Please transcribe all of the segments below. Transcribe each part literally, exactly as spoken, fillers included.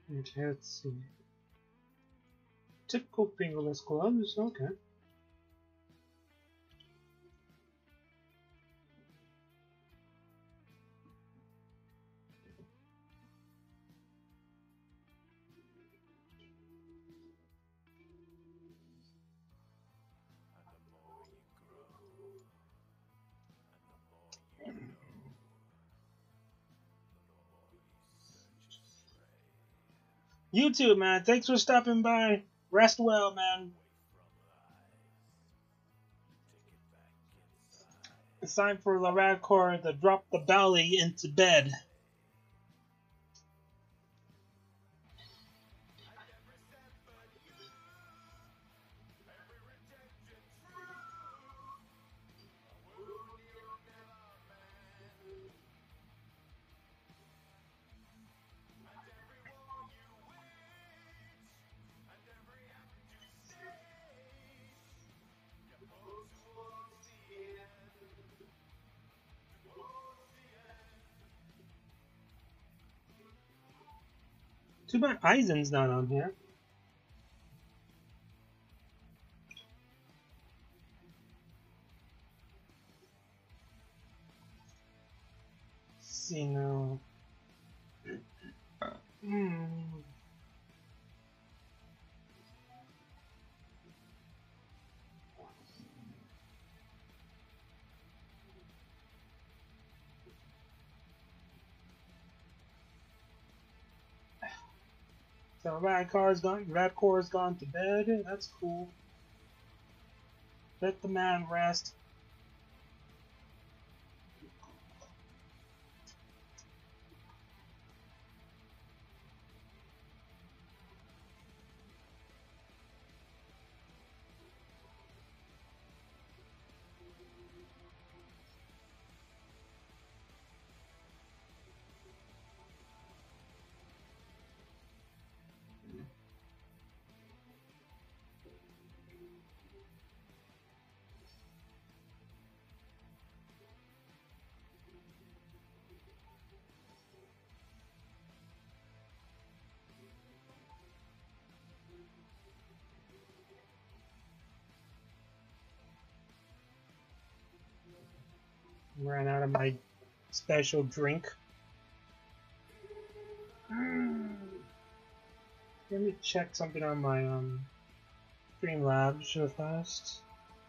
Okay, let's see. Typical fingerless gloves, okay. You too, man. Thanks for stopping by. Rest well, man. It's time for Laradcore to drop the belly into bed. Too bad Eisen's not on here. Let's see now. Hmm. So Radcore's gone. Radcore's gone to bed. That's cool. Let the man rest. Ran out of my special drink. Mm. Let me check something on my um Streamlabs real fast.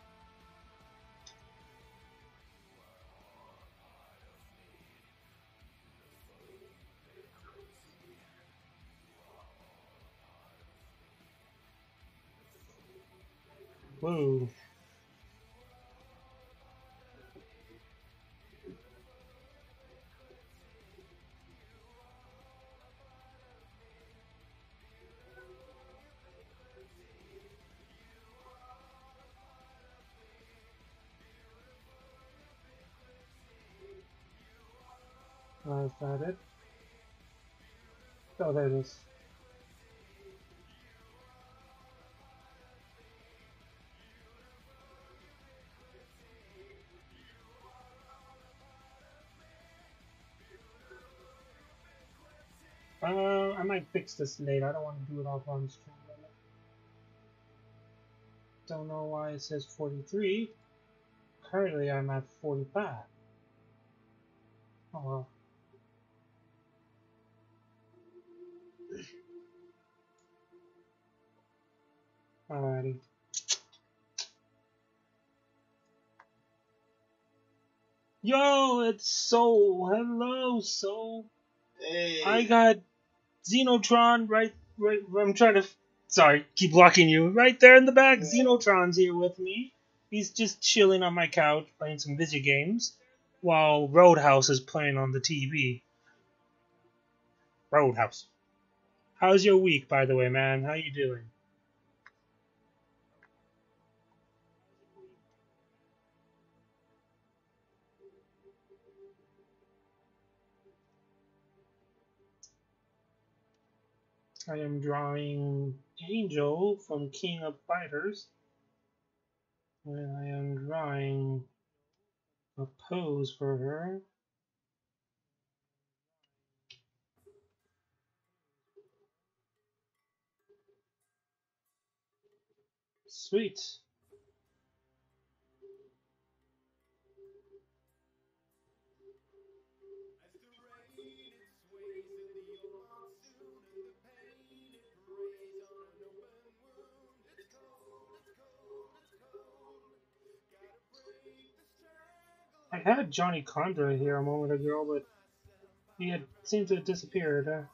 Whoa. Oh, is that it? Oh, there it is. Uh, I might fix this later. I don't want to do it all on stream. Don't know why it says forty-three. Currently, I'm at forty-five. Oh well. Alrighty. Yo, it's Soul. Hello, Soul. Hey. I got Xenotron right, right. I'm trying to. Sorry, keep blocking you. Right there in the back. Yeah. Xenotron's here with me. He's just chilling on my couch playing some video games, while Roadhouse is playing on the T V. Roadhouse. How's your week, by the way, man? How you doing? I am drawing Angel from King of Fighters. And I am drawing a pose for her. Sweet. I had Johnny Condra here a moment ago, but he had seemed to have disappeared. Uh,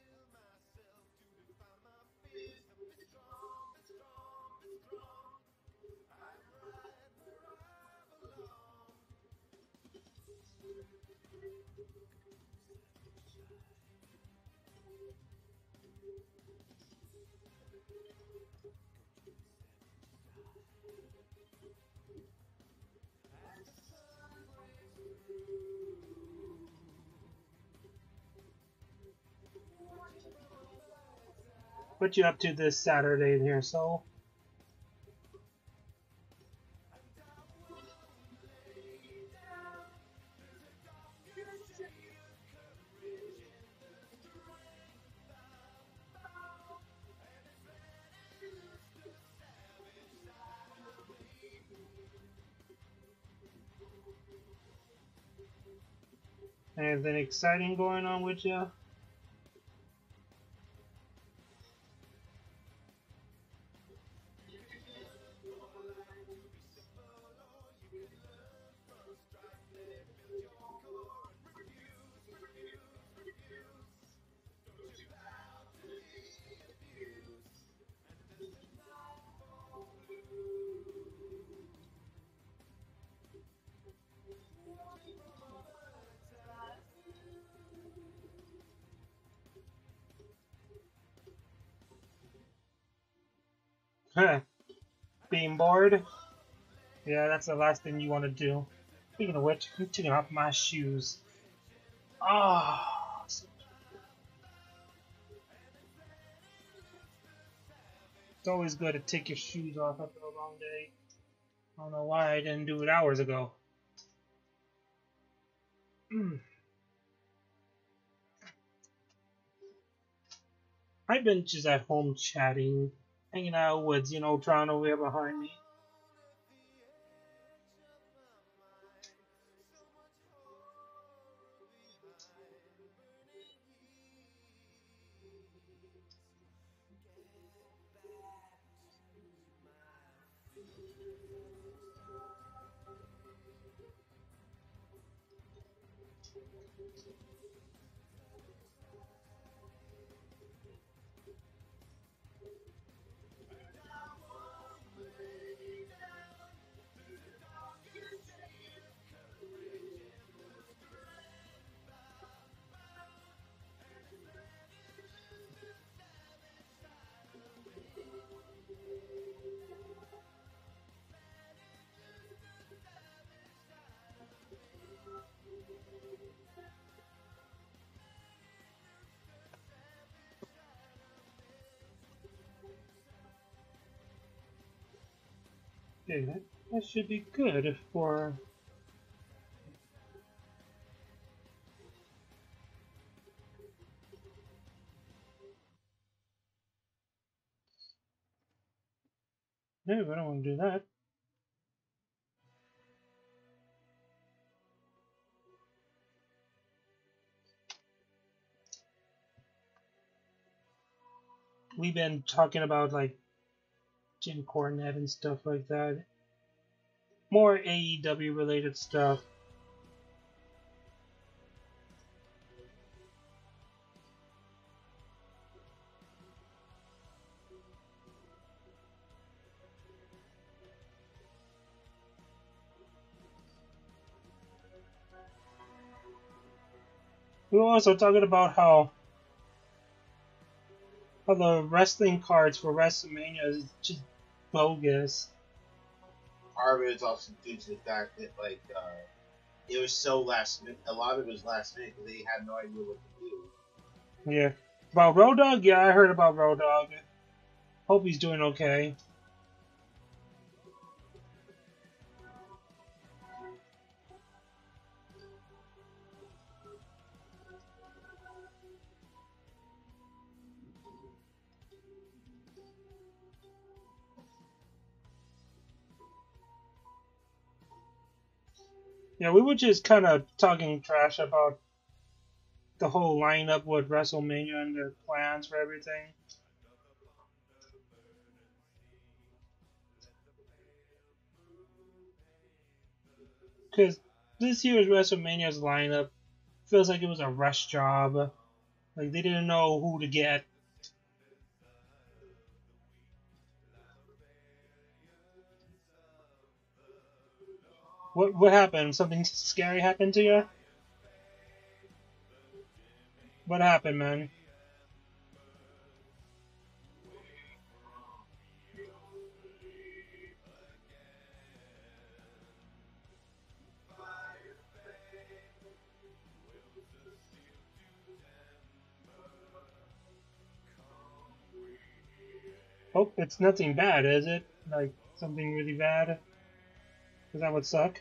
what you up to this Saturday here, so? Anything exciting going on with you? Huh. Being bored? Yeah, that's the last thing you want to do. Speaking of which, I'm taking off my shoes. Ah, oh, it's always good to take your shoes off after a long day. I don't know why I didn't do it hours ago. Mm. I've been just at home chatting, hanging out with, you know, Toronto over here behind me. Okay, that, that should be good for... No, I don't want to do that. We've been talking about, like, Jim Cornette and stuff like that. More A E W related stuff. We were also talking about how how the wrestling cards for WrestleMania is just bogus. Part of it is also due to the fact that like uh, it was so last minute. A lot of it was last minute because they had no idea what to do. Yeah. About Road Dogg? Yeah, I heard about Road Dogg. Hope he's doing okay. Yeah, we were just kind of talking trash about the whole lineup with WrestleMania and their plans for everything. Because this year's WrestleMania's lineup feels like it was a rush job. Like they didn't know who to get. What what happened? Something scary happened to you? What happened, man? Oh, it's nothing bad, is it? Like something really bad? Because that would suck.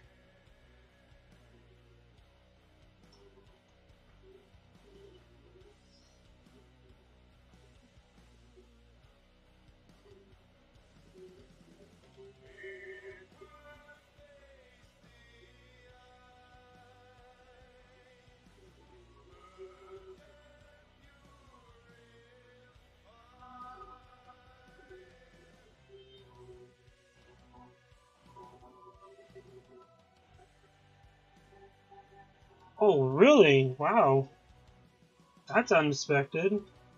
Oh, really? Wow. That's unexpected.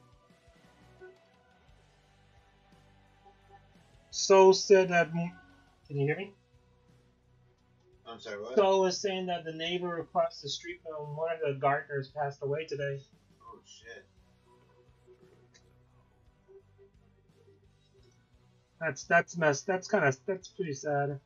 So said that. Can you hear me? I'm sorry, what? So was saying that the neighbor across the street from one of the gardeners passed away today. Oh shit. That's that's messed. That's kind of that's pretty sad.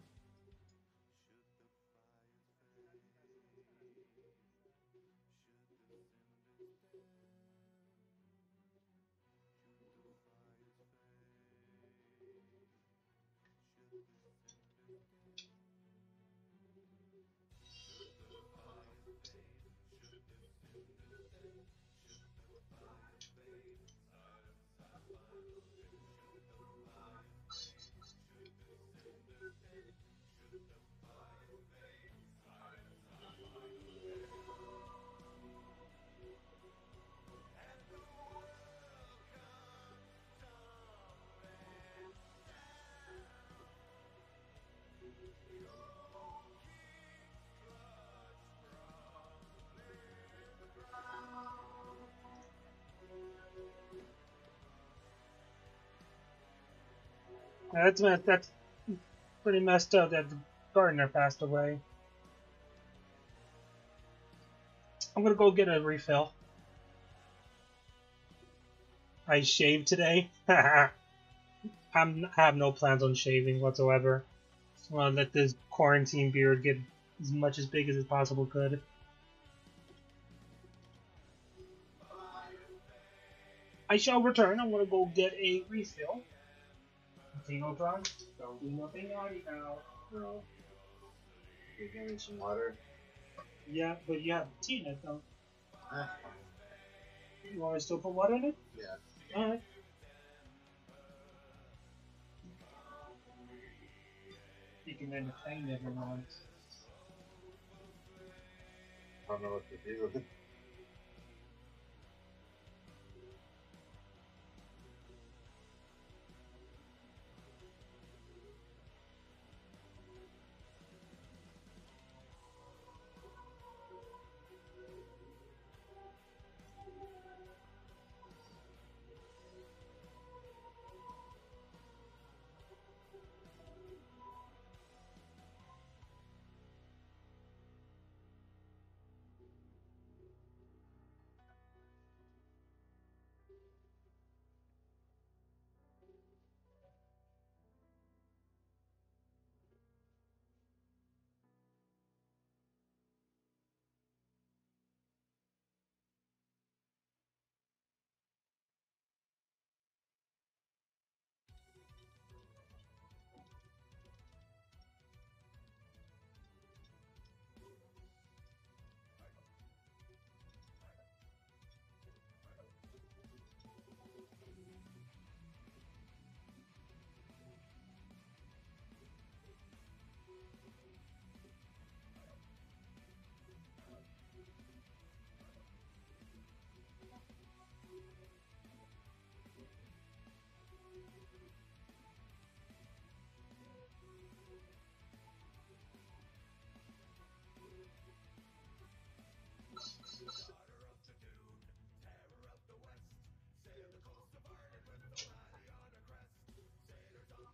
Yeah, that's me- that's pretty messed up that the gardener passed away. I'm gonna go get a refill. I shaved today. I'm I have no plans on shaving whatsoever. I want to let this quarantine beard get as much as big as it possible could. I shall return. I'm gonna go get a refill. Xenotron, don't do nothing naughty now. No. You give me some water? Yeah, but you have tea in it though. Eh, You want me to still put water in it? yeah. Alright. You can entertain everyone. I don't know what to do.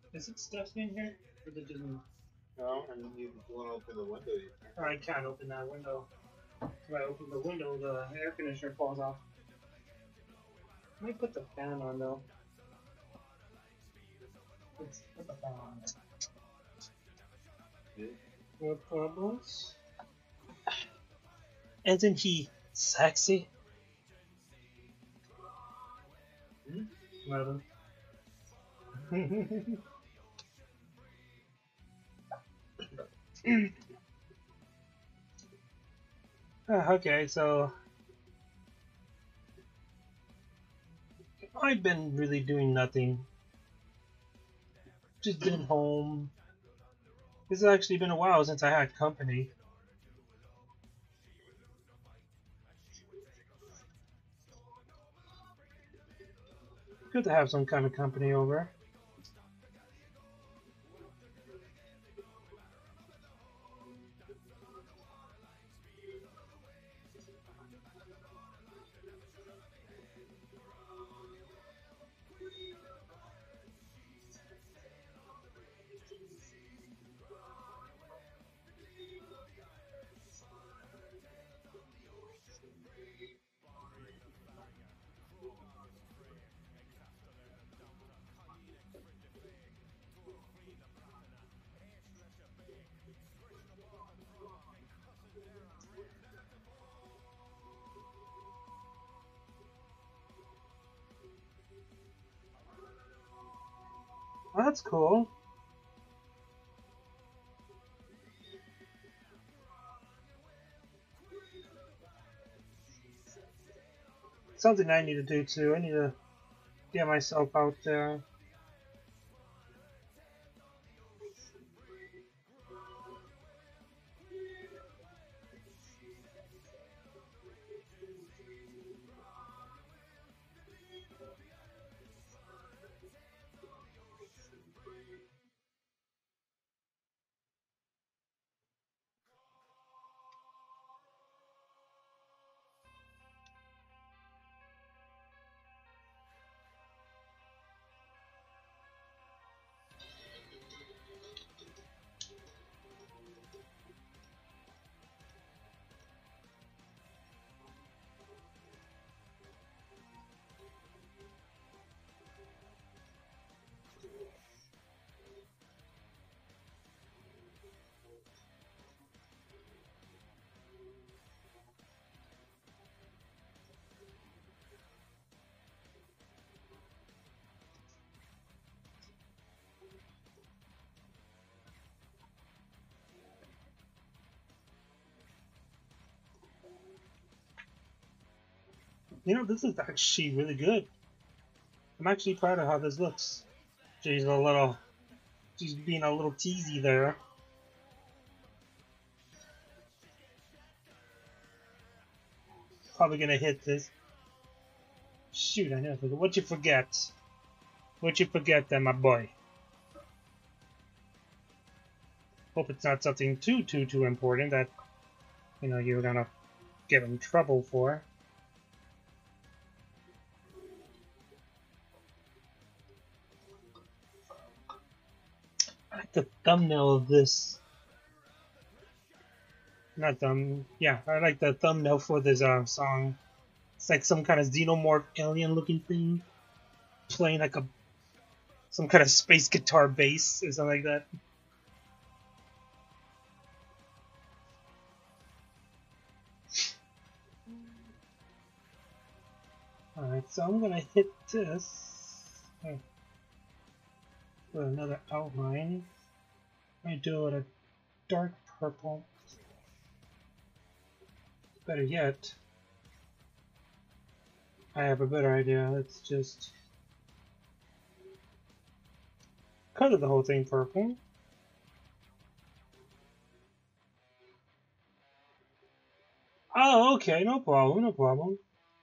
Is it stuck in here? Or did it just... No, and you want to open the window, you can. Or I can't open that window. If I open the window, the air conditioner falls off. Let me put the fan on though. Let's put the fan on. Yeah. No problems. Isn't he sexy? Hmm? Madam. Ah, okay, so I've been really doing nothing. Just been home. It's actually been a while since I had company. Good to have some kind of company over. Oh, that's cool. Something I need to do too. I need to get myself out there. You know, this is actually really good. I'm actually proud of how this looks. She's a little, she's being a little teasy there. Probably gonna hit this. Shoot, I never forget. What'd you forget? What'd you forget then, my boy? Hope it's not something too, too, too important that, you know, you're gonna get in trouble for. I like the thumbnail of this. Not thumb. Yeah, I like the thumbnail for this uh, song. It's like some kind of xenomorph alien-looking thing playing like a some kind of space guitar bass or something like that. Alright, so I'm gonna hit this oh, with another outline. I do it a dark purple. Better yet, I have a better idea. Let's just color the whole thing purple. Oh, okay, no problem, no problem.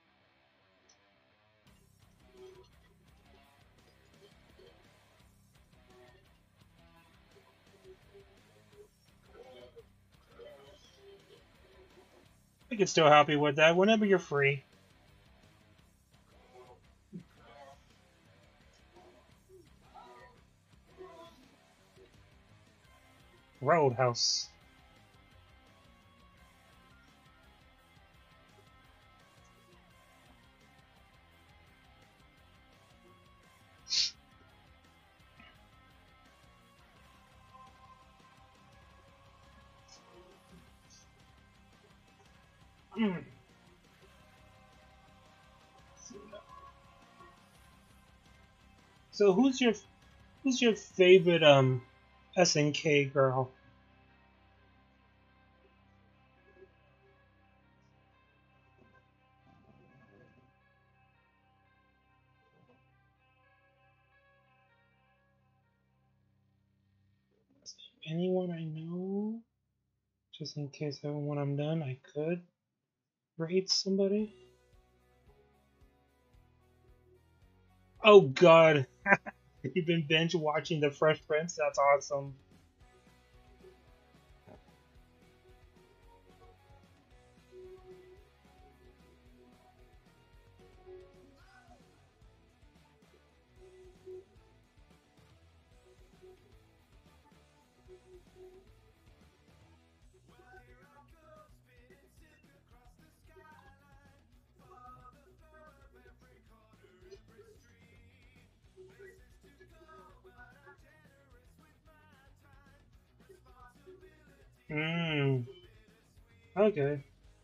I can still help you with that whenever you're free. Roadhouse. Mm. So who's your who's your favorite um S N K girl? Anyone I know? Just in case I, when I'm done, I could rate somebody. Oh God, you've been binge watching The Fresh Prince. That's awesome. Hmm. Okay.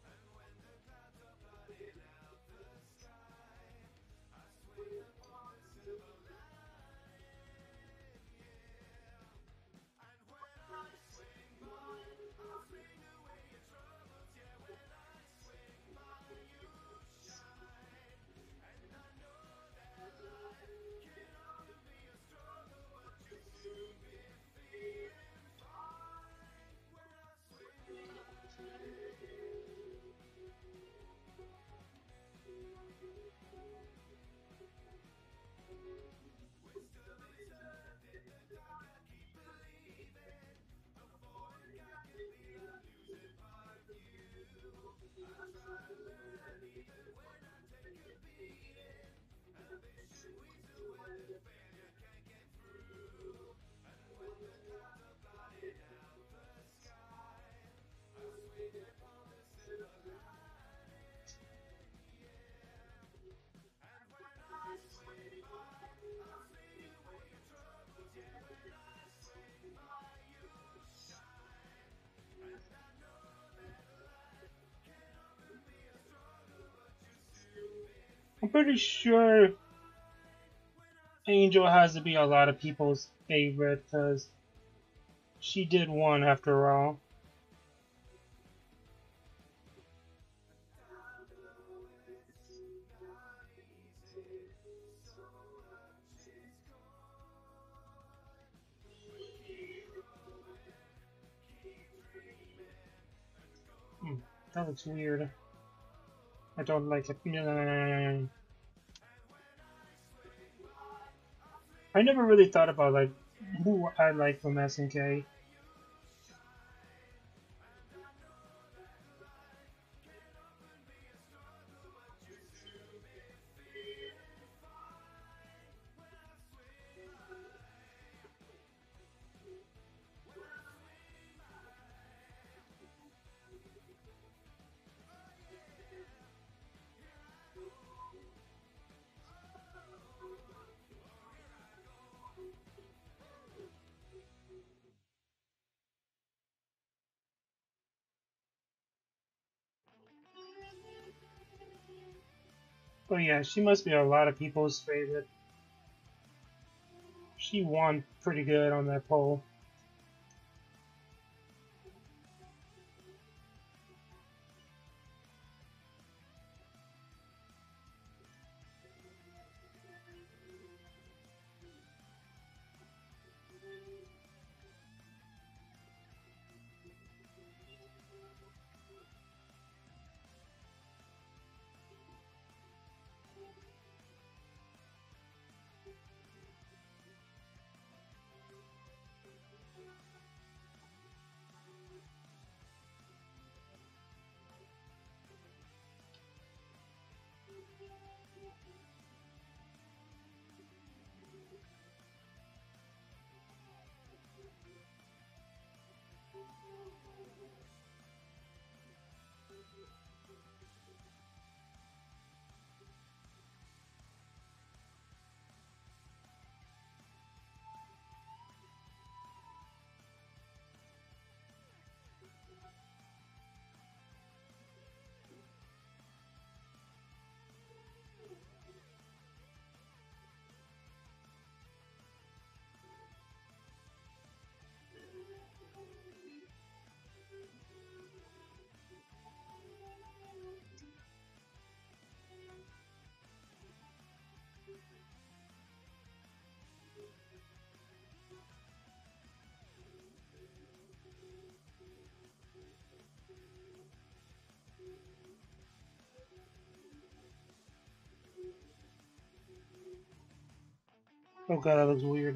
I'm pretty sure Angel has to be a lot of people's favorite because she did one after all. Hmm, that looks weird. I don't like it. I never really thought about like who I like from S N K. But yeah, she must be a lot of people's favorite. She won pretty good on that poll. Oh god, that looks weird.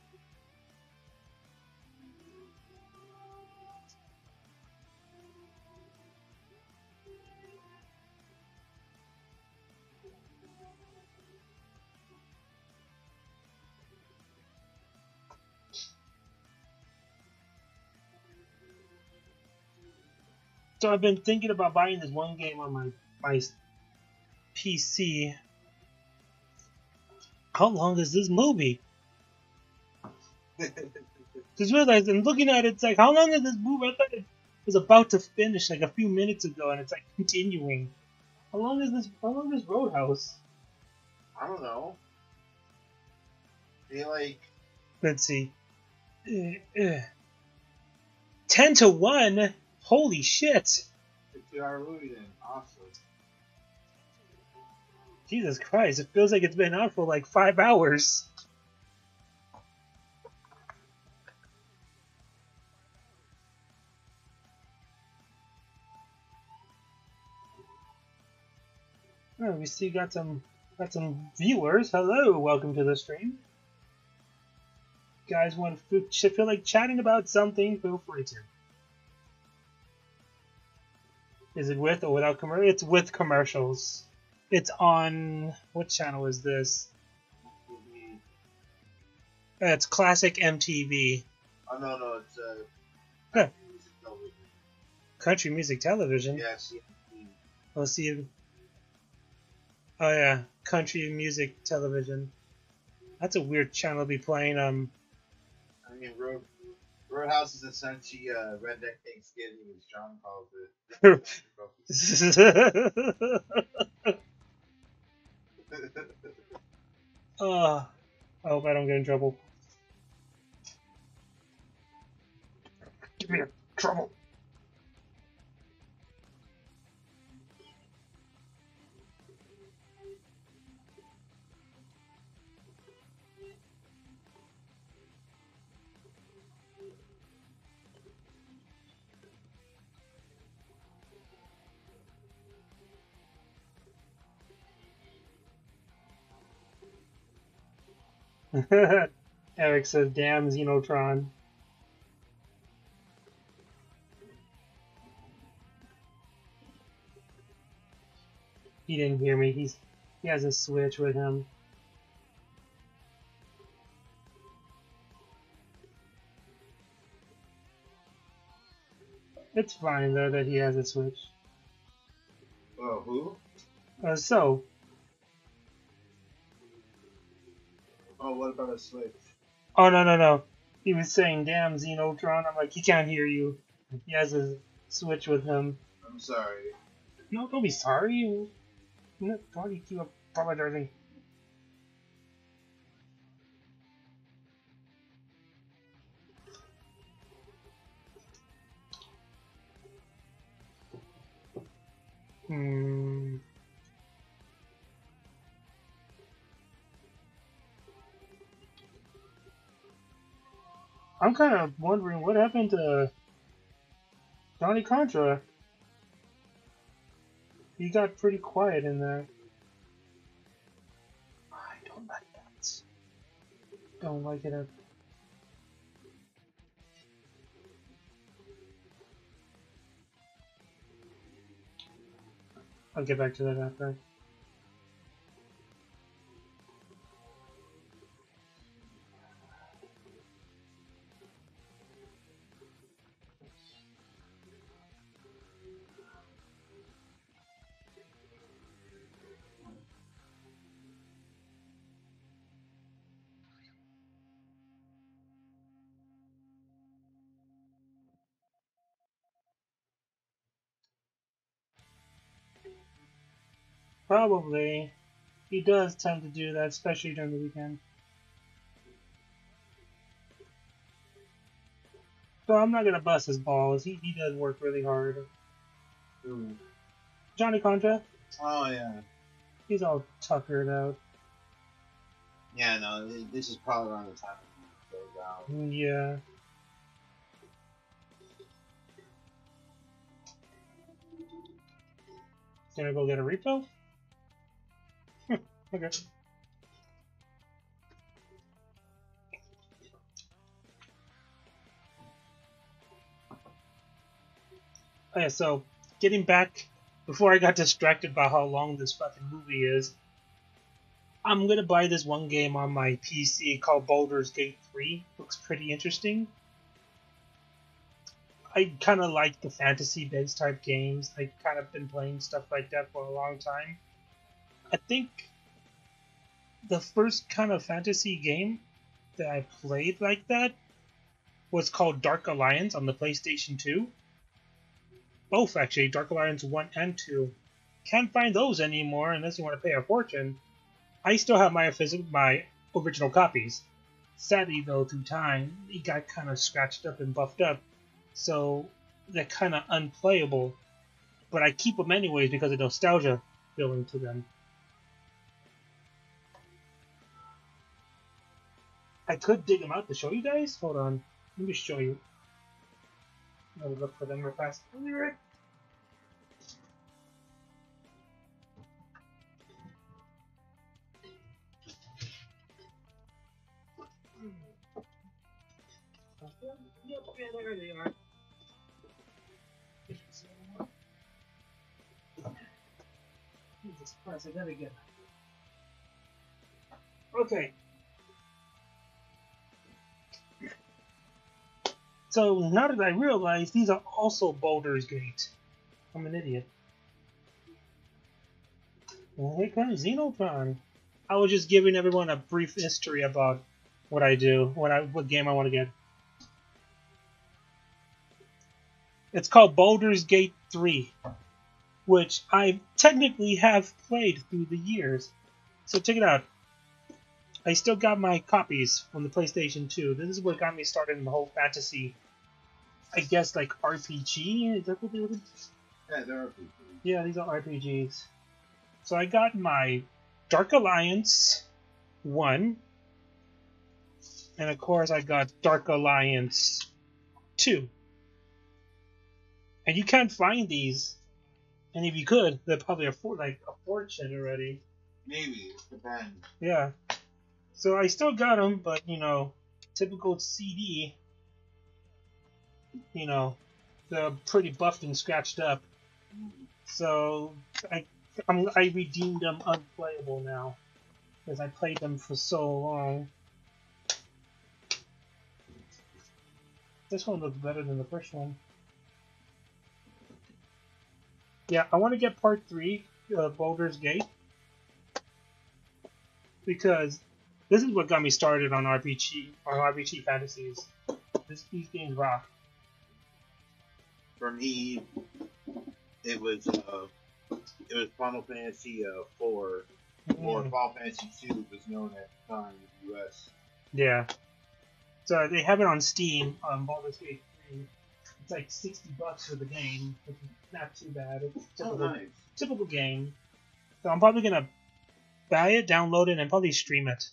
So I've been thinking about buying this one game on my my P C. How long is this movie? Just realized and looking at it, it's like, how long is this movie? I thought it was about to finish like a few minutes ago, and it's like continuing. How long is this? How long is Roadhouse? I don't know. They like. Let's see. Uh, uh. Ten to one. Holy shit! It's a two-hour movie then. Awesome. Jesus Christ! It feels like it's been out for like five hours. Oh, we see got some got some viewers. Hello, welcome to the stream. Guys want to feel like chatting about something? Feel free to. Is it with or without commercials? It's with commercials. It's on what channel is this? Uh, it's classic M T V. Oh no no it's uh. Huh. Music television. Country music television. Yeah, C M T. Let's see. Oh yeah, country music television. That's a weird channel to be playing. Um. I mean, Road Roadhouse is essentially uh, Redneck Thanksgiving, as John calls it. Oh, I hope I don't get in trouble. Give me trouble. Eric says, damn Xenotron. He didn't hear me. He's he has a Switch with him. It's fine though that he has a Switch. Oh, who? Uh, so. Oh, what about a Switch? Oh no no no. He was saying, "Damn Xenotron." I'm like, he can't hear you. He has a Switch with him. I'm sorry. No, don't be sorry. No, don't you keep apologizing. Hmm. I'm kind of wondering what happened to Johnny Contra. He got pretty quiet in there. I don't like that. Don't like it. I'll get back to that after. Probably. He does tend to do that, especially during the weekend. So I'm not gonna bust his balls. He he does work really hard. Ooh. Johnny Contra, Oh yeah. he's all tuckered out. Yeah, no, th- this is probably around the time he goes out. Yeah. Gonna go get a repo? Okay. Okay, so getting back before I got distracted by how long this fucking movie is, I'm gonna buy this one game on my P C called Baldur's Gate three. Looks pretty interesting. I kind of like the fantasy-based type games. I've kind of been playing stuff like that for a long time. I think the first kind of fantasy game that I played like that was called Dark Alliance on the PlayStation two. Both, actually, Dark Alliance one and two. Can't find those anymore unless you want to pay a fortune. I still have my physical, my original copies. Sadly, though, through time, it got kind of scratched up and buffed up, so they're kind of unplayable. But I keep them anyways because of nostalgia feeling to them. I could dig them out to show you guys. Hold on, let me show you. Let me look for them real fast. Yep, yeah, there they are. Jesus Christ, I gotta get. Okay. So now that I realize these are also Baldur's Gate, I'm an idiot. And here comes Xenotron. I was just giving everyone a brief history about what I do, what I what game I want to get. It's called Baldur's Gate three, which I technically have played through the years. So check it out. I still got my copies from the PlayStation two. This is what got me started in the whole fantasy, I guess, like R P G? Is that what they were? Yeah, they're R P Gs. Yeah, these are R P Gs. So I got my Dark Alliance one, and of course I got Dark Alliance two. And you can't find these, and if you could, they're probably a for like a fortune already. Maybe, depends. Yeah. So I still got them, but you know, typical C D. You know, they're pretty buffed and scratched up. So I, I'm, I redeemed them unplayable now because I played them for so long. This one looks better than the first one. Yeah, I want to get part three of Baldur's Gate because this is what got me started on R P G, on R P G fantasies. This, these games rock. For me, it was uh, it was Final Fantasy uh, four, mm. or Final Fantasy two was known at the time in the U S. Yeah. So they have it on Steam on Baldur's Gate three. It's like sixty bucks for the game, which is not too bad. It's a typical, oh, nice. typical game. So I'm probably gonna buy it, download it, and probably stream it.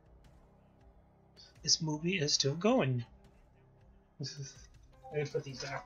This movie is still going. Let me put these down.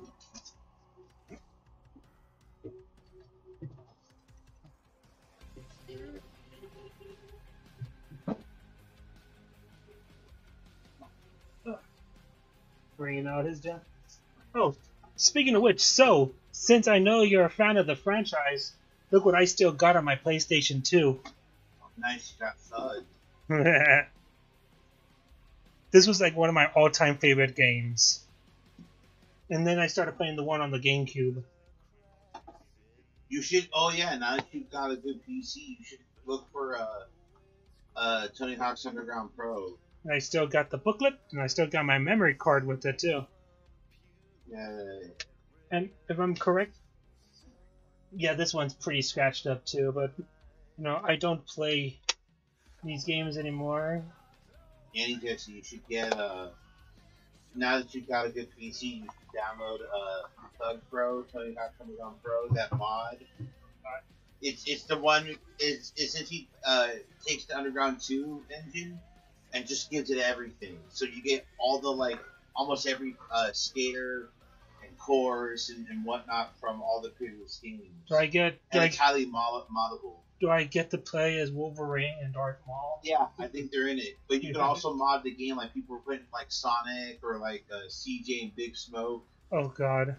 Bringing out his death. Oh, speaking of which, so, since I know you're a fan of the franchise, look what I still got on my PlayStation two. Nice, you got Thud. This was like one of my all-time favorite games. And then I started playing the one on the GameCube. You should, oh yeah, now that you've got a good P C, you should look for uh, uh, Tony Hawk's Underground Pro. I still got the booklet, and I still got my memory card with it too. Yeah. And if I'm correct, Yeah, this one's pretty scratched up too, but you know, I don't play these games anymore. Annie Jesse, you should get uh now that you've got a good P C, you should download uh Tug Pro, Tony Hawk Amazon Pro, that mod. It's it's the one is essentially uh takes the Underground two engine and just gives it everything. So you get all the like almost every uh skater and course and, and whatnot from all the previous games. Do I get do And I, it's highly mod- moddable. do I get to play as Wolverine and Darth Maul? Yeah, I think they're in it. But you can also mod the game like people were putting like Sonic or like uh, C J and Big Smoke. Oh God.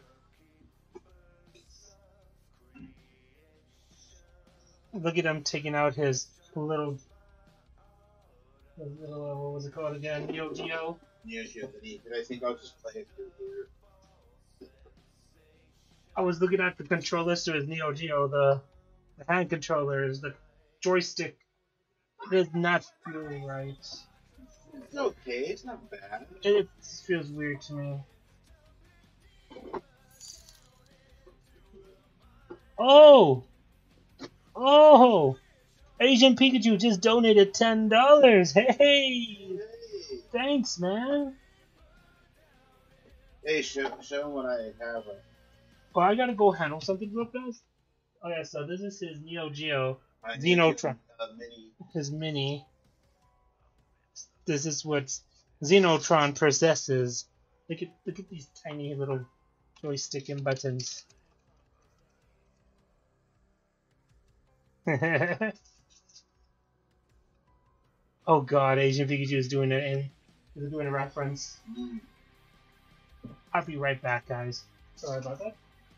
Look at him taking out his little, his little uh, what was it called again? Neo Geo. Neo Geo, but I think I'll just play it through here. I was looking at the controllers to his Neo Geo, the, the hand controllers, the joystick. It is not feeling right. It's okay. It's not bad. It feels weird to me. Oh! Oh! Asian Pikachu just donated ten dollars. Hey! Hey, Thanks, man. hey show, show what I have. Oh, I gotta go handle something real fast. Okay, so this is his Neo Geo. My Xenotron. Uh, mini. His mini. This is what Xenotron possesses. Look at look at these tiny little joystick and buttons. Oh God, Asian Pikachu is doing it and is doing a reference. Mm. I'll be right back, guys. Sorry about that.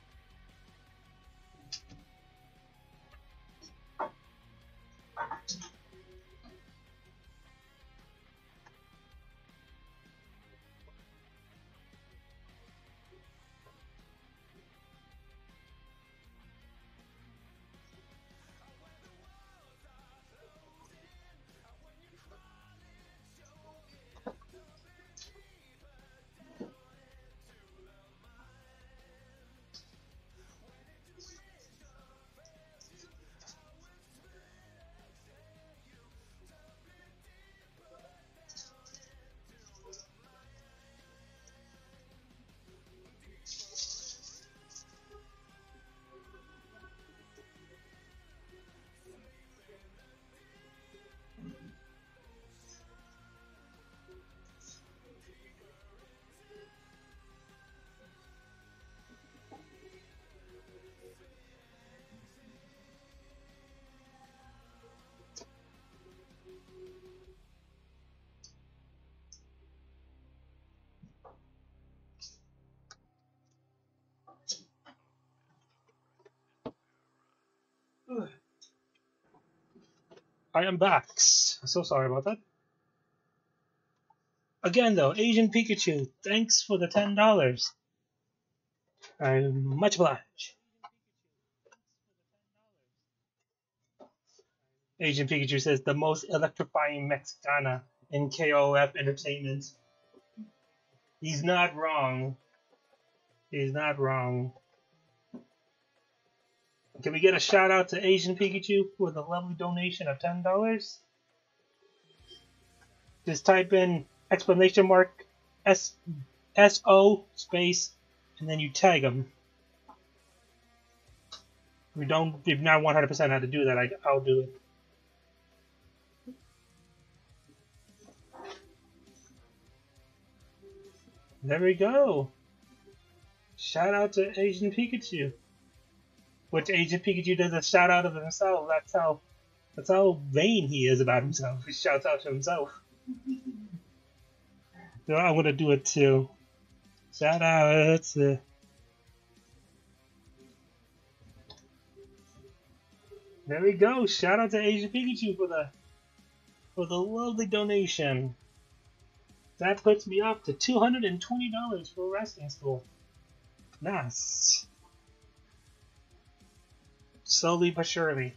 I am back. So sorry about that. Again, though, Asian Pikachu, thanks for the ten dollars. I'm much obliged. Asian Pikachu says the most electrifying Mexicana in K O F Entertainment. He's not wrong. He's not wrong. Can we get a shout out to Asian Pikachu for the lovely donation of ten dollars? Just type in exclamation mark S S O space and then you tag him. We don't, if not one hundred percent how to do that, I, I'll do it. There we go. Shout out to Asian Pikachu. Which Asian Pikachu does a shout out of himself. That's how that's how vain he is about himself. He shouts out to himself. So I'm gonna do it too. Shout out to There we go. Shout out to Asian Pikachu for the for the lovely donation. That puts me up to two hundred twenty dollars for wrestling school. Nice. Slowly but surely.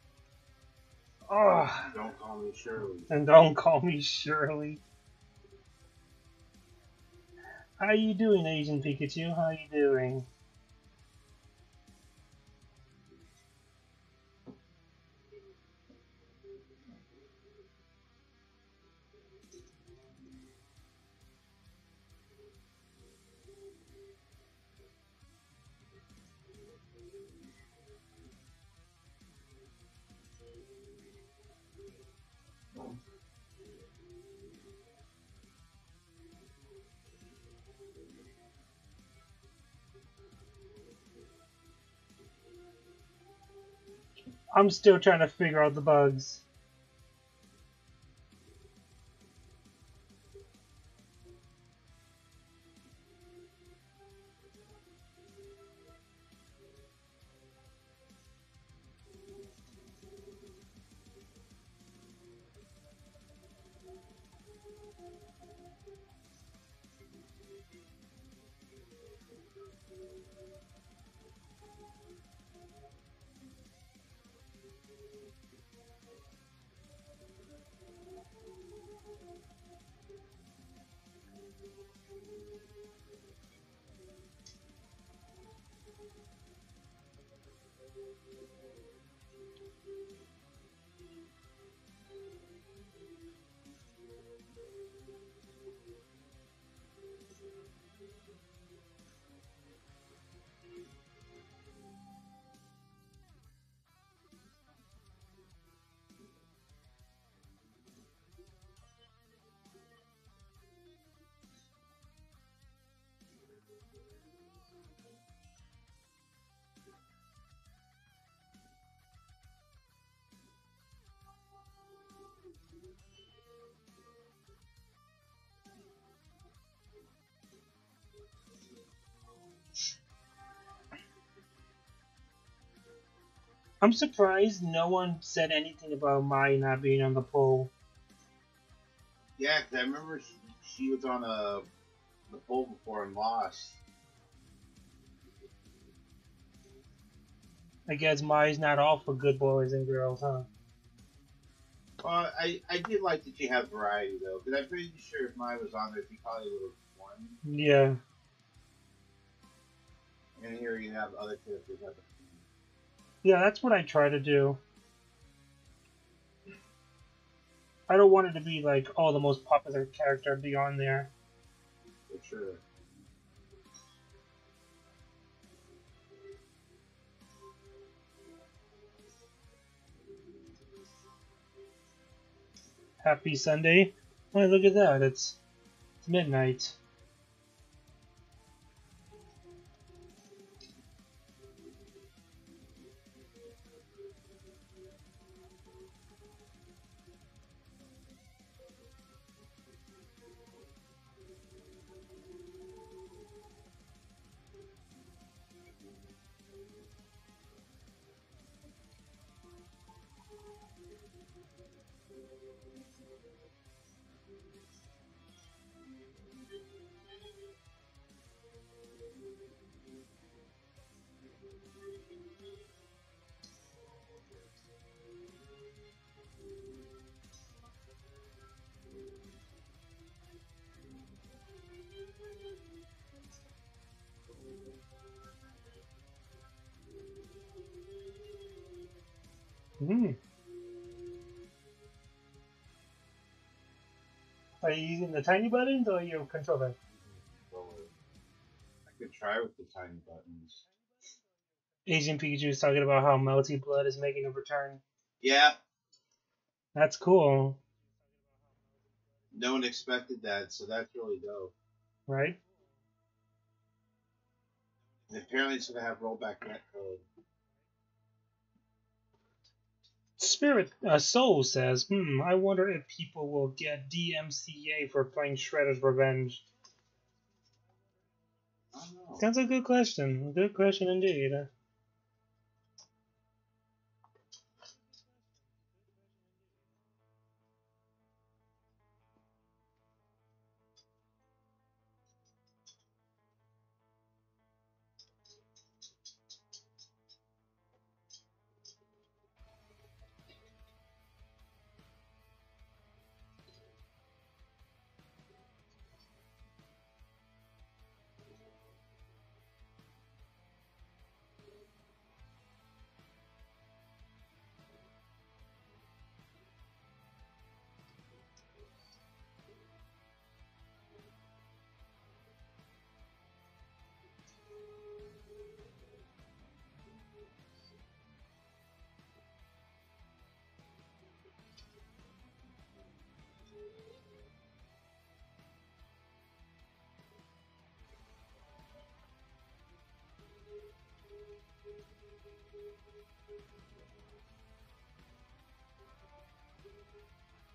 Oh. Don't call me Shirley. And don't call me Shirley. How you doing, Asian Pikachu? How you doing? I'm still trying to figure out the bugs. I'm surprised no one said anything about Mai not being on the poll. Yeah, 'cause I remember she, she was on a the poll before and lost. I guess Mai's not all for good boys and girls, huh? Well, I, I did like that she had variety though, because I'm pretty sure if Mai was on there, she probably would have won. Yeah. And here you have other characters have the Yeah, that's what I try to do. I don't want it to be like, oh, the most popular character be on there. for sure. Happy Sunday. Oh, look at that. It's, it's midnight. Hmm. Are you using the tiny buttons or your controller? I could try with the tiny buttons. Asian Pikachu is talking about how Melty Blood is making a return. Yeah, That's cool, no one expected that, so that's really dope. right? And apparently it's gonna have rollback netcode. Spirit uh, Soul says, hmm, I wonder if people will get D M C A for playing Shredder's Revenge. I don't know. That's a good question. A good question indeed.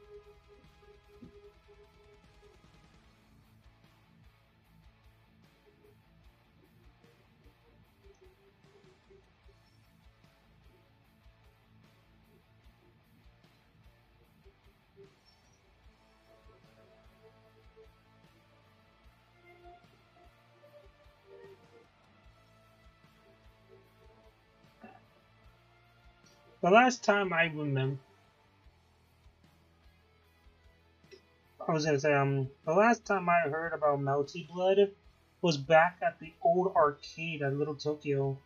The last time I remember, I was gonna say, um, the last time I heard about Melty Blood was back at the old arcade at Little Tokyo.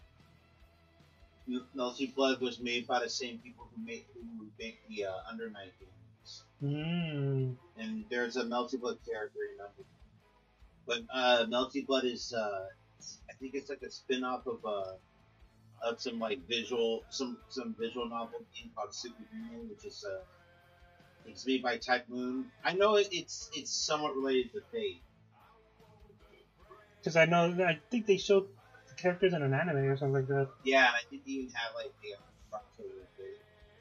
Melty Blood was made by the same people who make who make the uh, Under Night games. Mm. And there's a Melty Blood character in Under. But uh, Melty Blood is, uh, I think it's like a spin-off of uh, of some like visual, some some visual novel game called Superhuman, which is uh, it's made by Type Moon. I know it, it's it's somewhat related to Fate. Because I know, I think they showed the characters in an anime or something like that. Yeah, and I think they even have like the uh, crossover with Fate.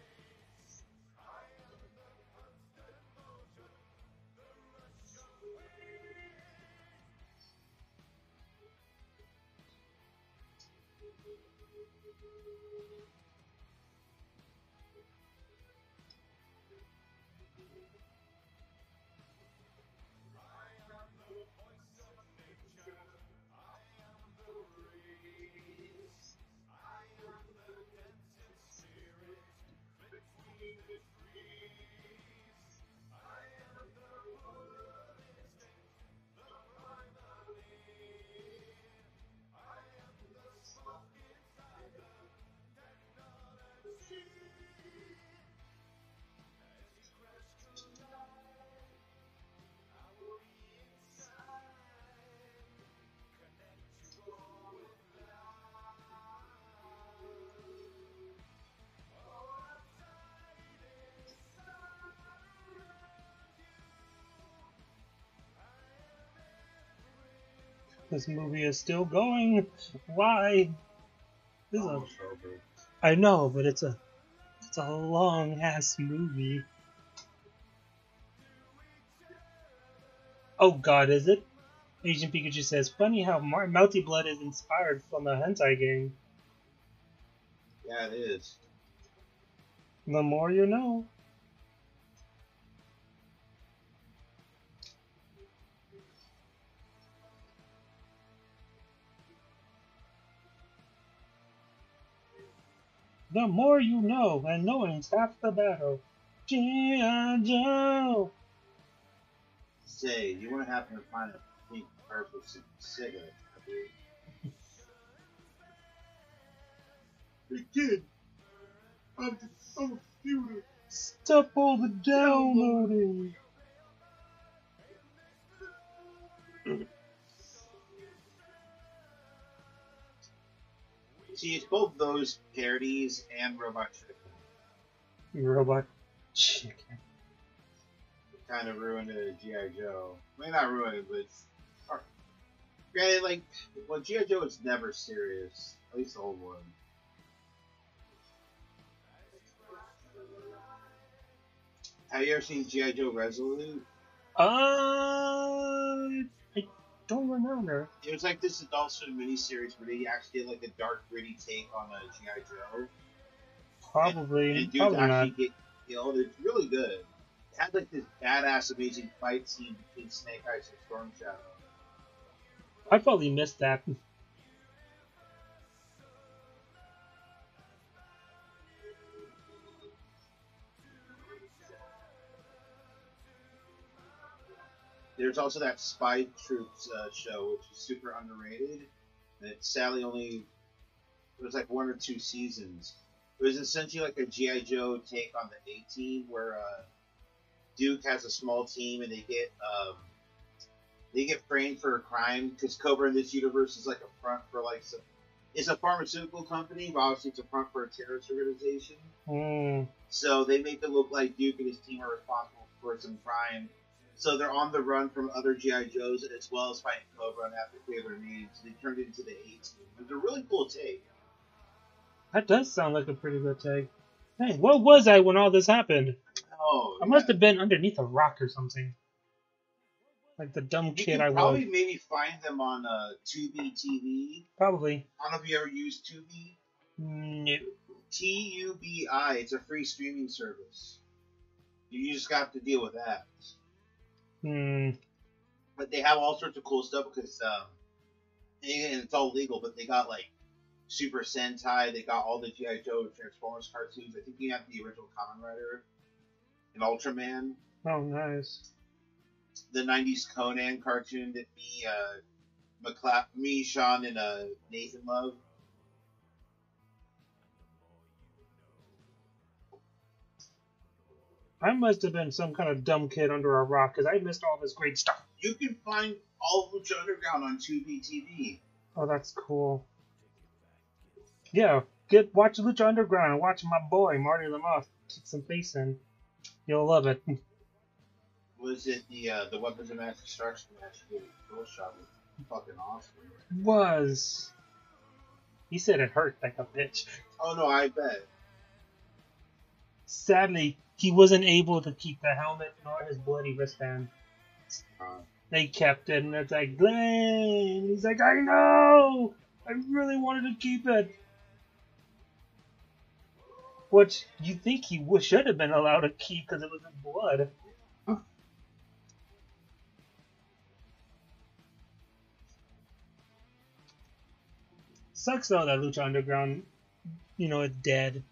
This movie is still going. Why? This is a, Almost over. I know, but it's a it's a long ass movie. Oh God, is it? Agent Pikachu says, "Funny how Mar- Melty Blood is inspired from a hentai game." Yeah, it is. The more you know. The more you know, and knowing's half the battle. G I. Joe! Say, you want to happen to find a pink purple cigarette, dude. Hey kid, I'm the, I'm a computer. Stop all the downloading! See, it's both those parodies and Robot Chicken. Robot Chicken. Kind of ruined a G I. Joe. I mean, not ruined it, but it's. Granted, like, well, G I. Joe is never serious. At least the old one. Have you ever seen G I. Joe Resolute? Uh, I don't remember. It was like this adult swim miniseries where they actually did like a dark, gritty take on a G I. Joe. Probably. And, and dudes probably actually not. get killed. It's really good. It had like this badass, amazing fight scene between Snake Eyes and Storm Shadow. I probably missed that. There's also that Spy Troops uh, show, which is super underrated. And it sadly only it was like one or two seasons. It was essentially like a G I. Joe take on the A-Team, where uh, Duke has a small team and they get um, they get framed for a crime because Cobra in this universe is like a front for like some. It's a pharmaceutical company, but obviously it's a front for a terrorist organization. Mm. So they make it look like Duke and his team are responsible for some crime. So they're on the run from other G I. Joes as well as fighting Cobra and have to clear their names. They turned it into the A-Team. It was a really cool take. That does sound like a pretty good take. Hey, what was I when all this happened? Oh, I yeah. must have been underneath a rock or something. Like the dumb You kid can I probably was. maybe find them on uh, Tubi T V. Probably. I don't know if you ever used Tubi. No. T U B I. It's a free streaming service. You just got to deal with that. Hmm. But they have all sorts of cool stuff because um, and it's all legal. But they got like Super Sentai. They got all the G I Joe Transformers cartoons. I think you have the original Kamen Rider and Ultraman. Oh, nice. The nineties Conan cartoon that me, uh, McCla- me, Sean, and uh, Nathan love. I must have been some kind of dumb kid under a rock because I missed all this great stuff. You can find all of Lucha Underground on Tubi T V. Oh, that's cool. Yeah, get watch Lucha Underground and watch my boy Marty Lamoth kick some face in. You'll love it. Was it the uh, the Weapons of Mass Destruction match? The Kill Shot was fucking awesome. Was. He said it hurt like a bitch. Oh no, I bet. Sadly, he wasn't able to keep the helmet nor his bloody wristband. Uh, They kept it, and it's like, Glenn! He's like, I know! I really wanted to keep it. Which you think he w- should have been allowed to keep because it was in blood. Sucks though that Lucha Underground, you know, is dead.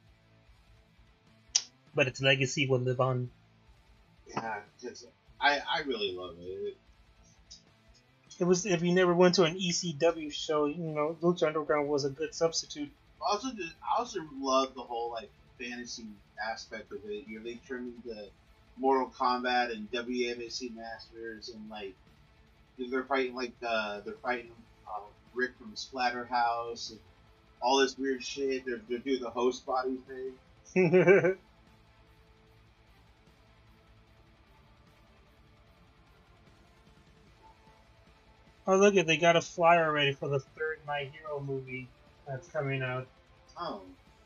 But its legacy will live on. yeah, just, I I really love it. It was if you never went to an E C W show, you know, Lucha Underground was a good substitute. I also just I also love the whole like fantasy aspect of it. You're they turn into Mortal Kombat and W M A C Masters and like they're fighting like uh, they're fighting uh, Rick from Splatterhouse and all this weird shit. They're they're doing the host body thing. Oh, look it, they got a flyer ready for the third My Hero movie that's coming out. Oh.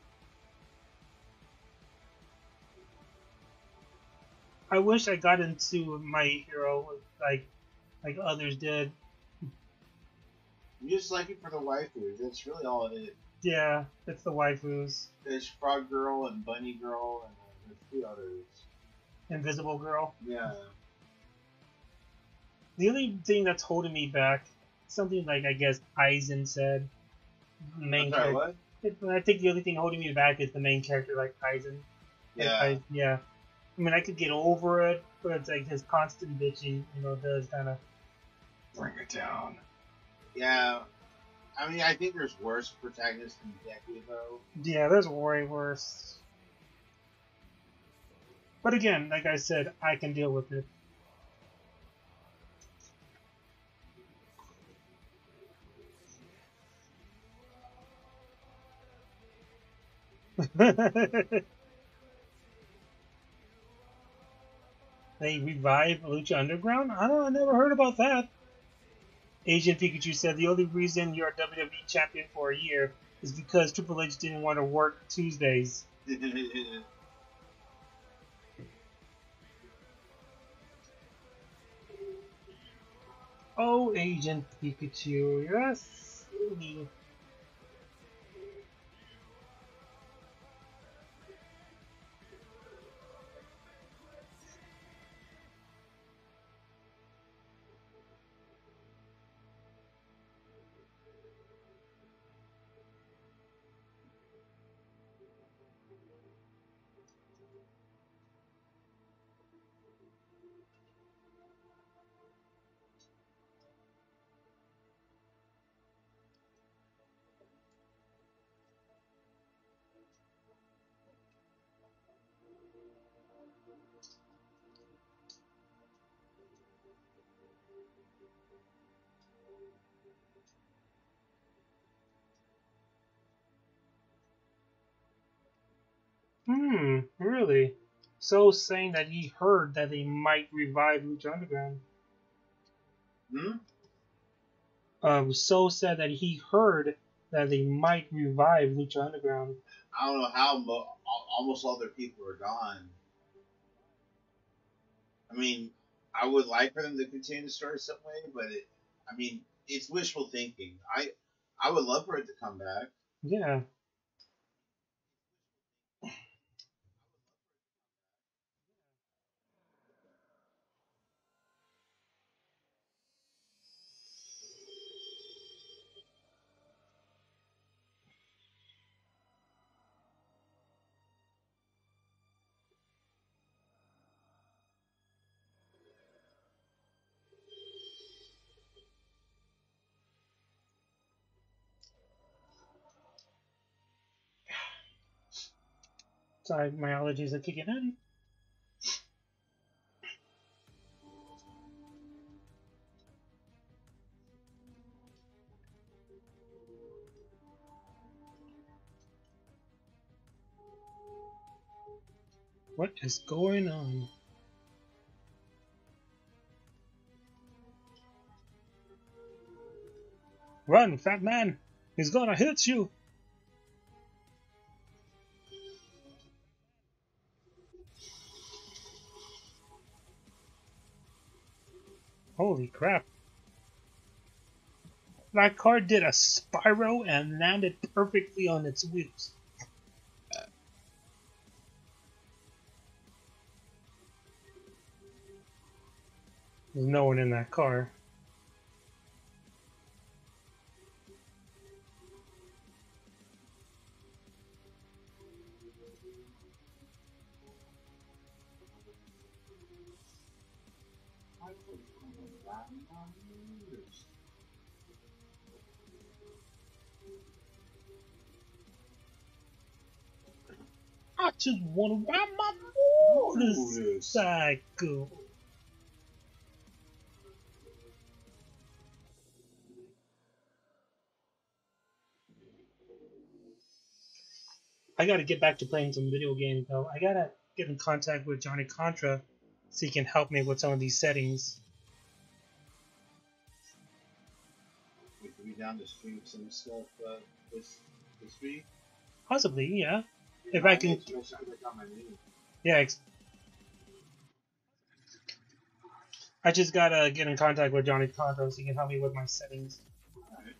I wish I got into My Hero like like others did. You just like it for the waifus. That's really all it is. Yeah, it's the waifus. There's Frog Girl and Bunny Girl and uh, there's two others. Invisible Girl. Yeah. The only thing that's holding me back, something like I guess Aizen said, the main I'm sorry, character. what? I think the only thing holding me back is the main character, like Aizen. Like, Yeah. I, yeah. I mean, I could get over it, but it's like his constant bitching, you know, does kind of bring it down. Yeah. I mean, I think there's worse protagonists than Deku, though. Yeah, there's way worse. But again, like I said, I can deal with it. They revive Lucha Underground? I don't. I never heard about that. Agent Pikachu said the only reason you're a W W E champion for a year is because Triple H didn't want to work Tuesdays. Oh, Agent Pikachu, you're silly. Hmm, really? So saying that he heard that they might revive Lucha Underground. Hmm? Um, So said that he heard that they might revive Lucha Underground. I don't know how mo- al- almost all their people are gone. I mean, I would like for them to continue the story some way, but it, I mean, it's wishful thinking. I I would love for it to come back. Yeah. Sorry, my allergies are kicking in. What is going on? Run, fat man! He's gonna hit you! Holy crap. That car did a spiral and landed perfectly on its wheels. There's no one in that car. I just want to ride my motorcycle. I gotta get back to playing some video games though. I gotta get in contact with Johnny Contra so he can help me with some of these settings. We could be down to stream some stuff uh, this this week. Possibly, yeah. Yeah, If I can, yeah. Ex- I just gotta get in contact with Johnny Contra so he can help me with my settings. Alright.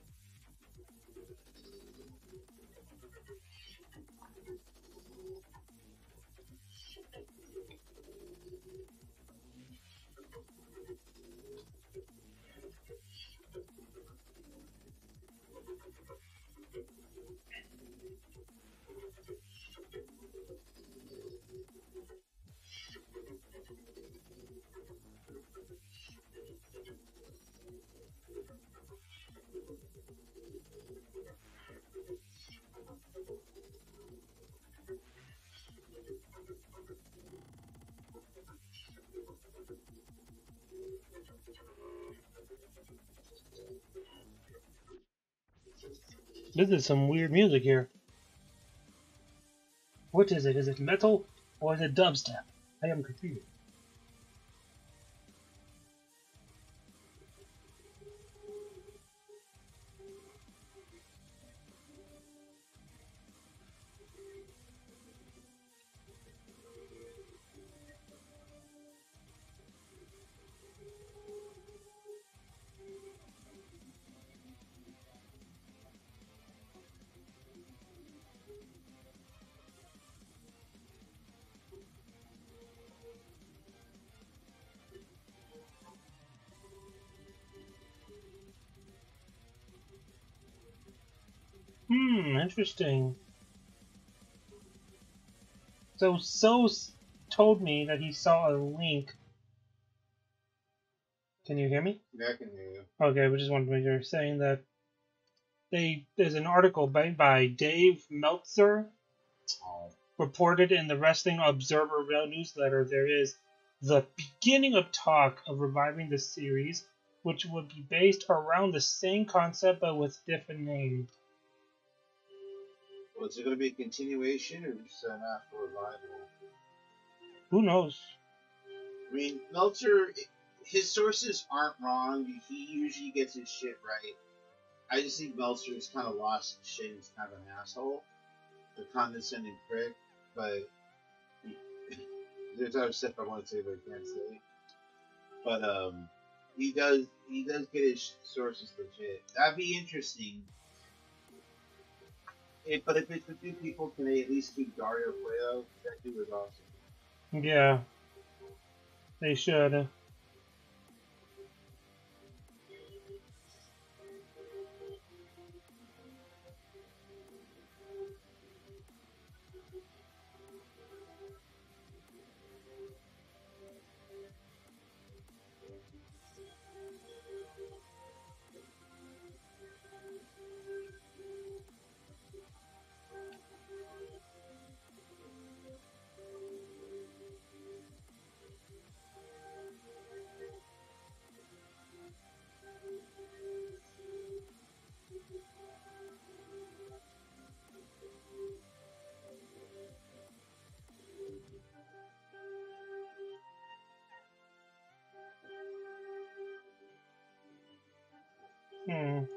This is some weird music here. What is it? Is it metal or is it dubstep? I am confused. Hmm, interesting. So, So told me that he saw a link. Can you hear me? Yeah, I can hear you. Okay, we just wanted to make sure. Saying that they there's an article by, by Dave Meltzer Oh. reported in the Wrestling Observer Rail newsletter. There is the beginning of talk of reviving the series, which would be based around the same concept but with different name. Well, is it going to be a continuation or just an after revival? Who knows? I mean, Meltzer, his sources aren't wrong. He usually gets his shit right. I just think Meltzer's kind of lost his shit. He's kind of an asshole, a condescending prick. But There's other stuff I want to say, but I can't say. But um, he does he does get his sources legit. That'd be interesting. If, but if it's the two people, can they at least keep Dario Cueto? That dude was awesome. Yeah, they should. Hmm.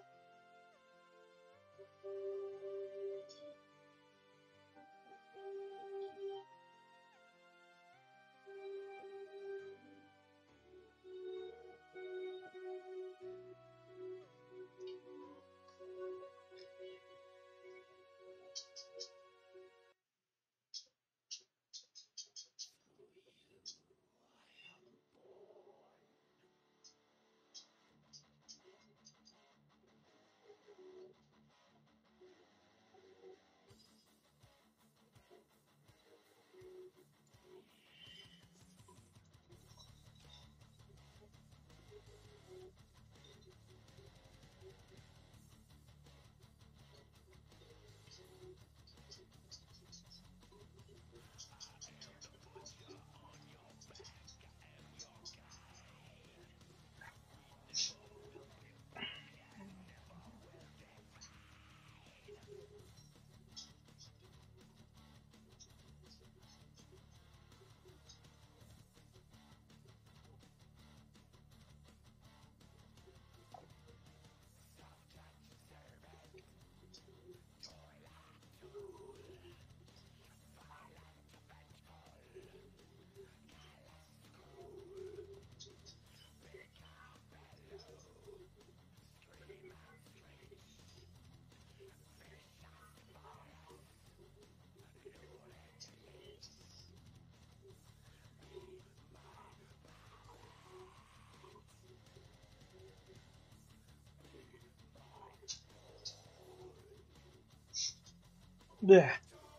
Yeah.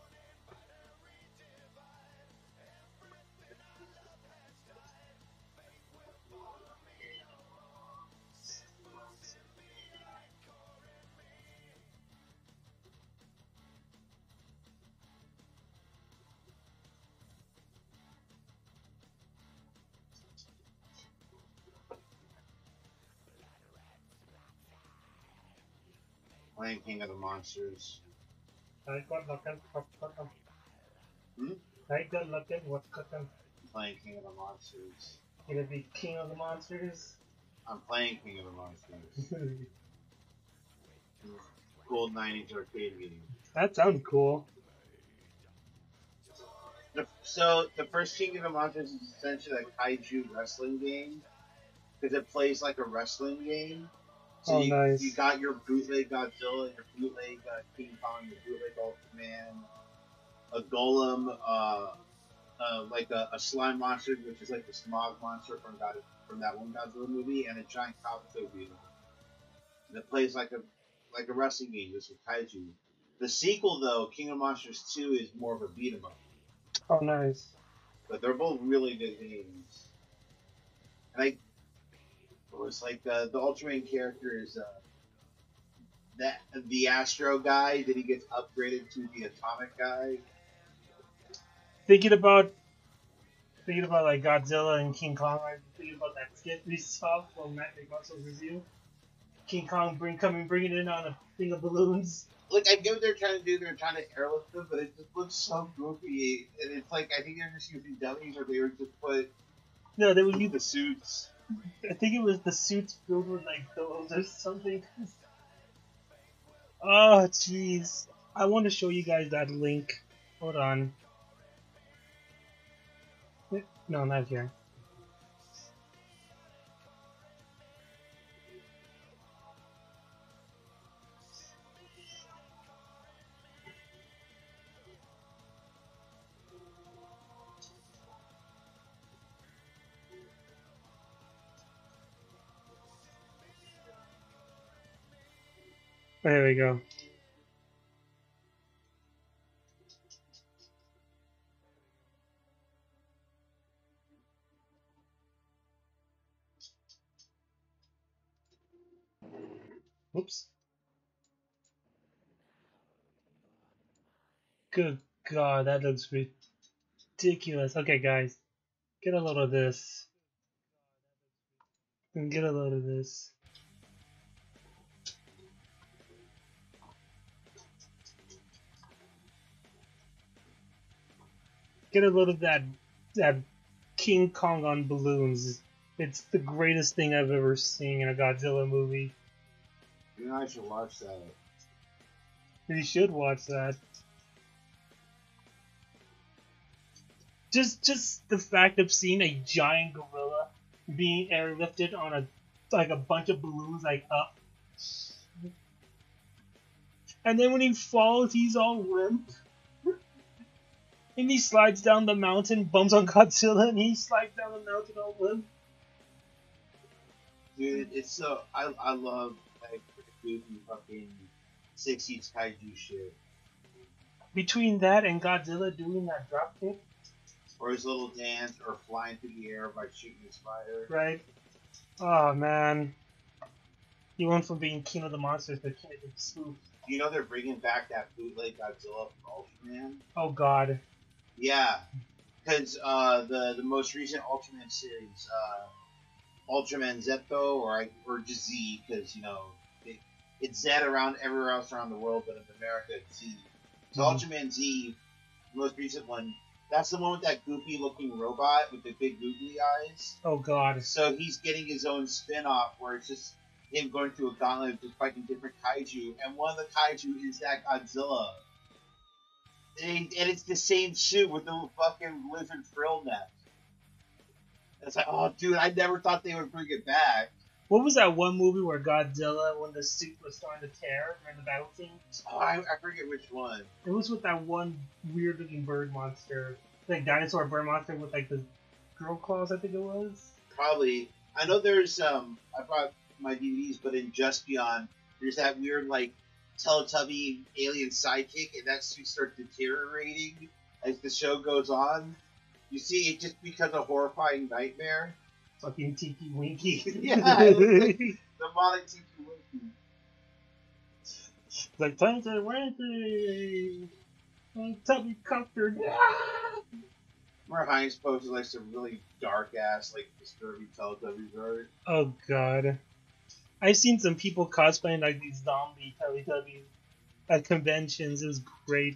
Playing King of the Monsters. I got looking. What cooking? Hmm? I got looking. What's cooking? Playing King of the Monsters. Gonna be king of the monsters. I'm playing King of the Monsters. Cool nineties arcade game. That sounds cool. The, so the first King of the Monsters is essentially a kaiju wrestling game because it plays like a wrestling game. So Oh, you, you nice. got your bootleg Godzilla, your bootleg uh, King Kong, your bootleg Ultraman, a Golem, uh, uh, like a, a slime monster, which is like the smog monster from God, from that one Godzilla movie, and a giant Kabuto beetle. And it plays like a like a wrestling game, just with kaiju. The sequel, though, King of Monsters two, is more of a beat 'em up. Oh, nice. But they're both really good games. And I, it was like uh, the Ultraman character is uh, that the Astro guy. Then he gets upgraded to the Atomic guy. Thinking about thinking about like Godzilla and King Kong. I'm thinking about that skit we saw from Matt McMuscle's review. King Kong bring coming bringing in on a thing of balloons. Like I get what they're trying to do. They're trying to airlift them, but it just looks so goofy. And it's like I think they're just using dummies, or they were just put No, they would use the suits. I think it was the suits filled with like pillows or something. Oh, jeez. I want to show you guys that link. Hold on. No, not here. There we go. Oops. Good God, that looks ridiculous. Okay, guys, get a load of this. And get a load of this. Get a load of that that King Kong on balloons. It's the greatest thing I've ever seen in a Godzilla movie. You know, I should watch that. You should watch that. Just just the fact of seeing a giant gorilla being airlifted on a like a bunch of balloons like up. And then when he falls, he's all limp. And he slides down the mountain, bumps on Godzilla, and he slides down the mountain all limp. Dude, it's so I I love like goofy fucking sixties kaiju shit. Between that and Godzilla doing that drop kick, Or his little dance, or flying through the air by shooting a spider. right? Oh man, he went from being king of the monsters to king of the spoof. You know they're bringing back that bootleg Godzilla from Ultraman? Oh god. Yeah, because uh, the the most recent Ultraman series, uh, Ultraman Zepto, or or just Z, because you know it, it's Z around everywhere else around the world, but in America it's Z. So Mhm. Ultraman Z, the most recent one, that's the one with that goofy looking robot with the big googly eyes. Oh god. So he's getting his own spin-off where it's just him going through a gauntlet of just fighting different kaiju, and one of the kaiju is that Godzilla. And, and it's the same suit with the fucking lizard frill neck. It's like, oh, dude, I never thought they would bring it back. What was that one movie where Godzilla, when the suit was starting to tear during the battle scene? Oh, I, I forget which one. It was with that one weird looking bird monster. Like dinosaur bird monster with like the girl claws, I think it was. Probably. I know there's, um, I brought my D V Ds, but in Just Beyond, there's that weird, like, Teletubby alien sidekick, and that suit starts deteriorating as the show goes on. You see, it just becomes a horrifying nightmare. Fucking Tiki Winky. Yeah, it looks like demonic Tiki Winky. Like, time to Winky! Tubby Comfort! Remember Heinz posted like some really dark ass, like disturbing Teletubbies art. Oh god. I've seen some people cosplaying like these zombie Teletubbies at conventions. It was great.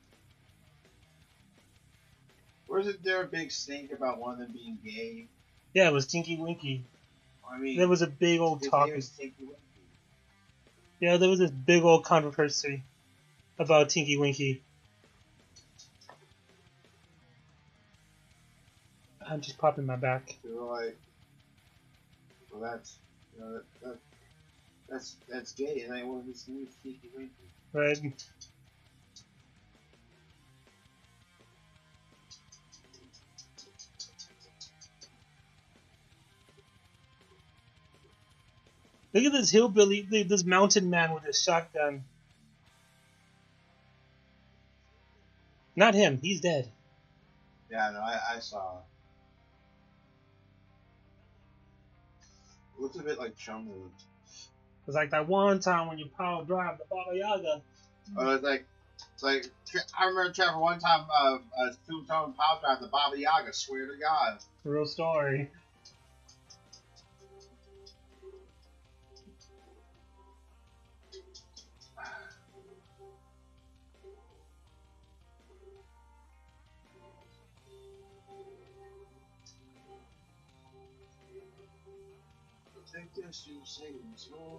Wasn't there a big stink about one of them being gay? Yeah, it was Tinky Winky. I mean, There was a big old his talk. name is Tinky Winky. Yeah, there was this big old controversy about Tinky Winky. I'm just popping my back. They were like, well, that's, you know, that, that, that's that's gay, and I want his name is Tinky Winky. Right? Look at this hillbilly, this mountain man with his shotgun. Not him, he's dead. Yeah, no, I, I saw. It looks a bit like Chumley. It's like that one time when you power drive the Baba Yaga. Oh, it's like, it's like I remember Trevor one time, uh, uh two-tone power drive the Baba Yaga. Swear to God. Real story. Take this to Satan's home.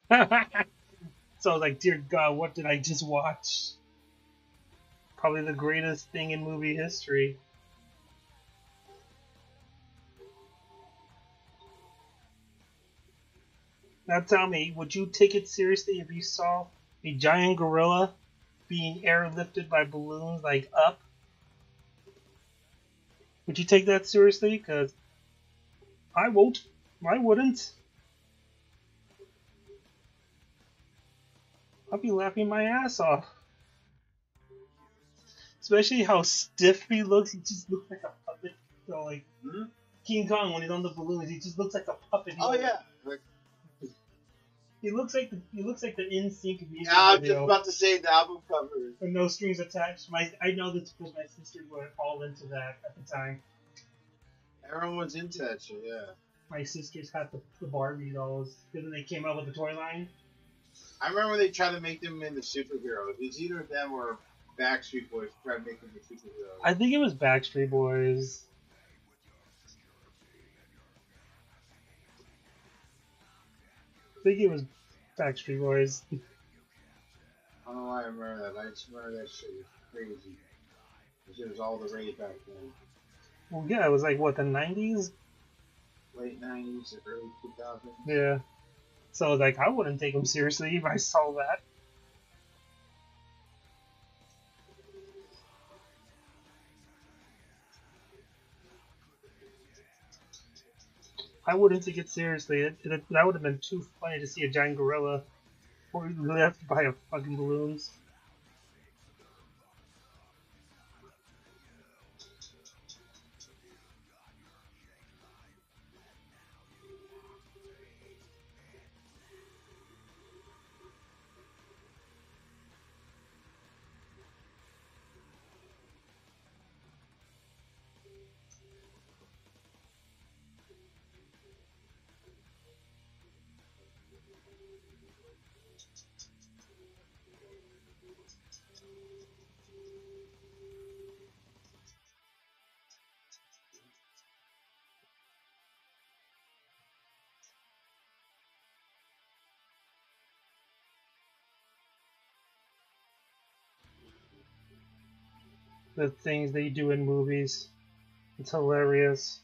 So I was like, dear God, what did I just watch? Probably the greatest thing in movie history. Now tell me, would you take it seriously if you saw a giant gorilla being airlifted by balloons like up? Would you take that seriously? Because I won't. I wouldn't. I'll be laughing my ass off. Especially how stiff he looks. He just looks like a puppet. So like Hmm? King Kong when he's on the balloons, he just looks like a puppet. Oh yeah. Like, He looks like the he looks like the In Sync music yeah, I'm just video. about to say the album cover. With no strings attached. My I know this because my sister were all into that at the time. Everyone's into that shit, yeah. My sisters had the, the Barbie dolls because then they came out with the toy line. I remember they tried to make them into superheroes. It was either them or Backstreet Boys tried to make them into superheroes. I think it was Backstreet Boys. I think it was Backstreet Boys. I don't know why I remember that. I just remember that shit was crazy. That shit was all the rage back then. Well, yeah, it was like what the nineties. Late nineties, early two thousands. Yeah. So like, I wouldn't take them seriously if I saw that. I wouldn't take it seriously. It, it, that would have been too funny to see a giant gorilla or left by a fucking balloons. The things they do in movies. It's hilarious.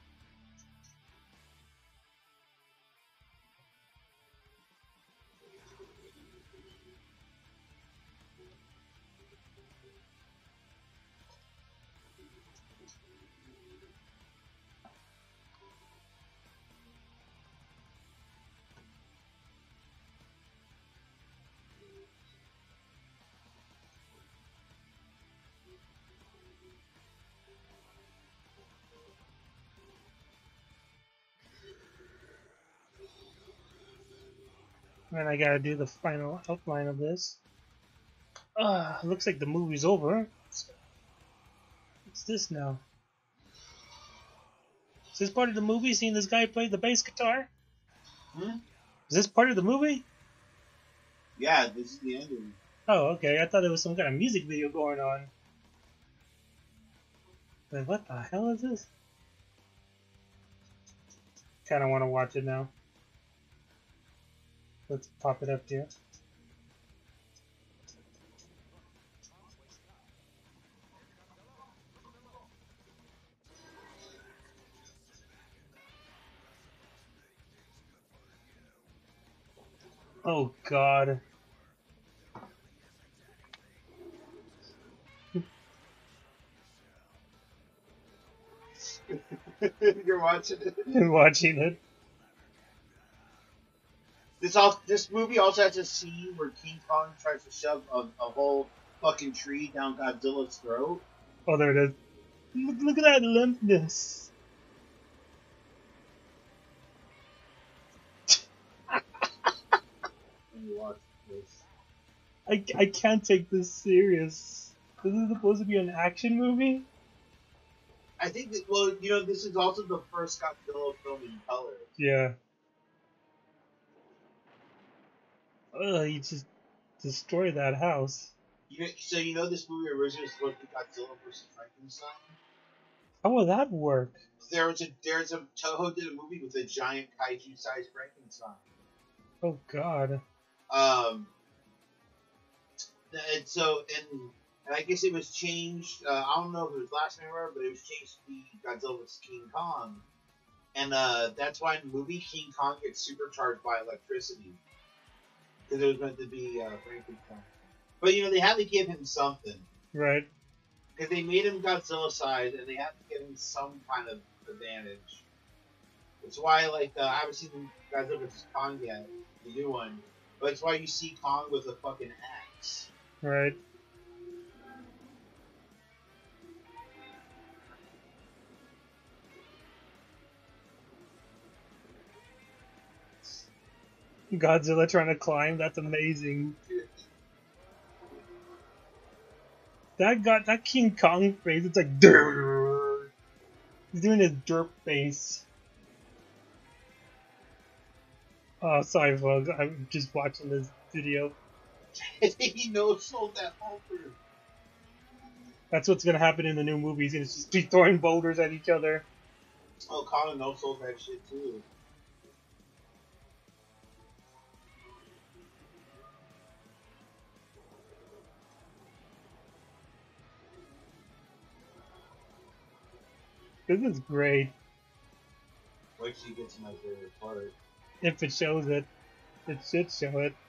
And I gotta do the final outline of this. Ah, looks like the movie's over. What's this now? Is this part of the movie? Seeing this guy play the bass guitar? Hmm? Is this part of the movie? Yeah, this is the ending. Oh, okay. I thought there was some kind of music video going on. Like, what the hell is this? Kind of want to watch it now. Let's pop it up here. Oh God. You're watching it. I'm watching it. This all this movie also has a scene where King Kong tries to shove a, a whole fucking tree down Godzilla's throat. Oh, there it is. Look, look at that limpness. When you watch this. I, I can't take this serious. This is supposed to be an action movie? I think that, well, you know, this is also the first Godzilla film in color. Yeah. Ugh, you just destroy that house. You know, so you know this movie originally was supposed to be Godzilla versus Frankenstein? How will that work? There was a there's a Toho did a movie with a giant kaiju sized Frankenstein. Oh God. Um, and so and and I guess it was changed. Uh, I don't know if it was last name or but it was changed to be Godzilla versus King Kong, and uh, that's why in the movie King Kong gets supercharged by electricity because it was meant to be uh, Frankenstein. But you know they had to give him something Right. because they made him Godzilla size, and they had to give him some kind of advantage. It's why like uh, I haven't seen Godzilla versus Kong yet, the new one, but it's why you see Kong with a fucking axe. Right. Godzilla trying to climb. That's amazing. That got that King Kong face. It's like Durr. He's doing his derp face. Oh, sorry, folks. I'm just watching this video. He knows sold that Hulker. That's what's gonna happen in the new movies. It's just be throwing boulders at each other. Oh, Colin no sold that shit too. This is great. Wait till you get to my favorite part. If it shows it, it should show it.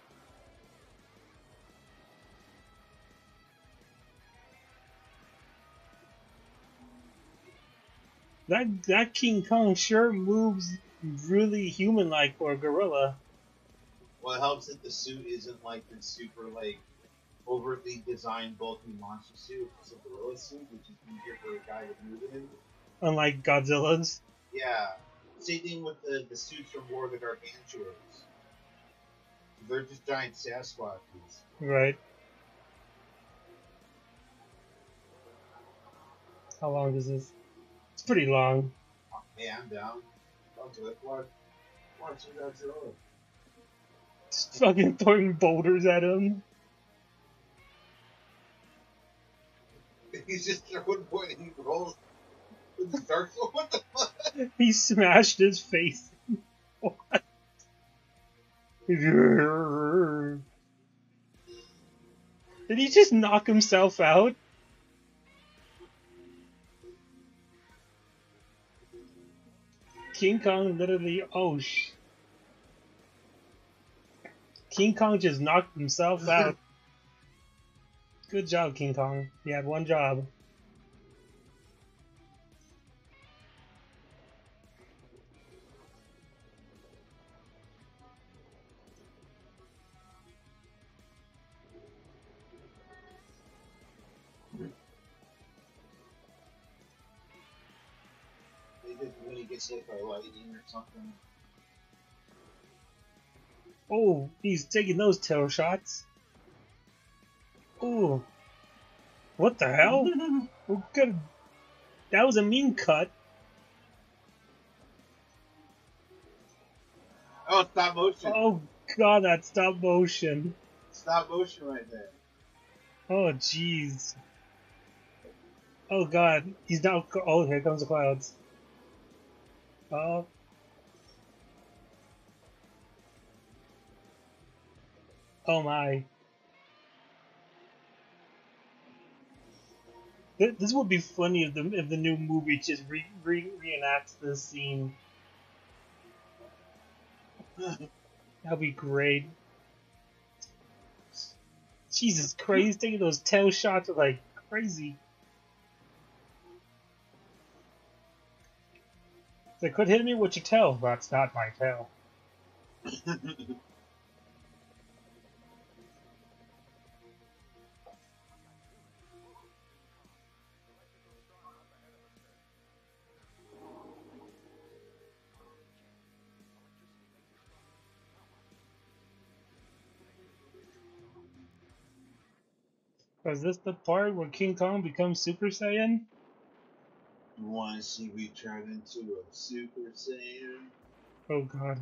That that King Kong sure moves really human-like for a gorilla. Well, it helps that the suit isn't like the super like overtly designed bulky monster suit. It's a gorilla suit, which is easier for a guy to move in. Unlike Godzilla's. Yeah. Same thing with the, the suits from War of the Gargantuars. They're just giant Sasquatches. Right. How long is this? It's pretty long. Oh, hey, I'm down. I'll do it. Watch, watch Godzilla. Just fucking throwing boulders at him. He's just throwing point and he rolls. With the dark soul. What the fuck? He smashed his face. What? Did he just knock himself out? King Kong literally, oh sh. King Kong just knocked himself out. Good job, King Kong. He had one job. When he gets hit by lightning or something. Oh, he's taking those tail shots. Oh, what the hell? Oh, good. That was a mean cut. Oh, stop motion. Oh god, that stop motion. Stop motion right there. Oh jeez. Oh god, he's now. Oh, here comes the clouds. Oh. Oh my. This would be funny if the if the new movie just re, re reenacts this scene. That'd be great. Jesus Christ, he's taking those tail shots like crazy. They could hit me with your tail. That's not my tail. Is this the part where King Kong becomes Super Saiyan? You want to see me turn into a Super Saiyan? Oh god.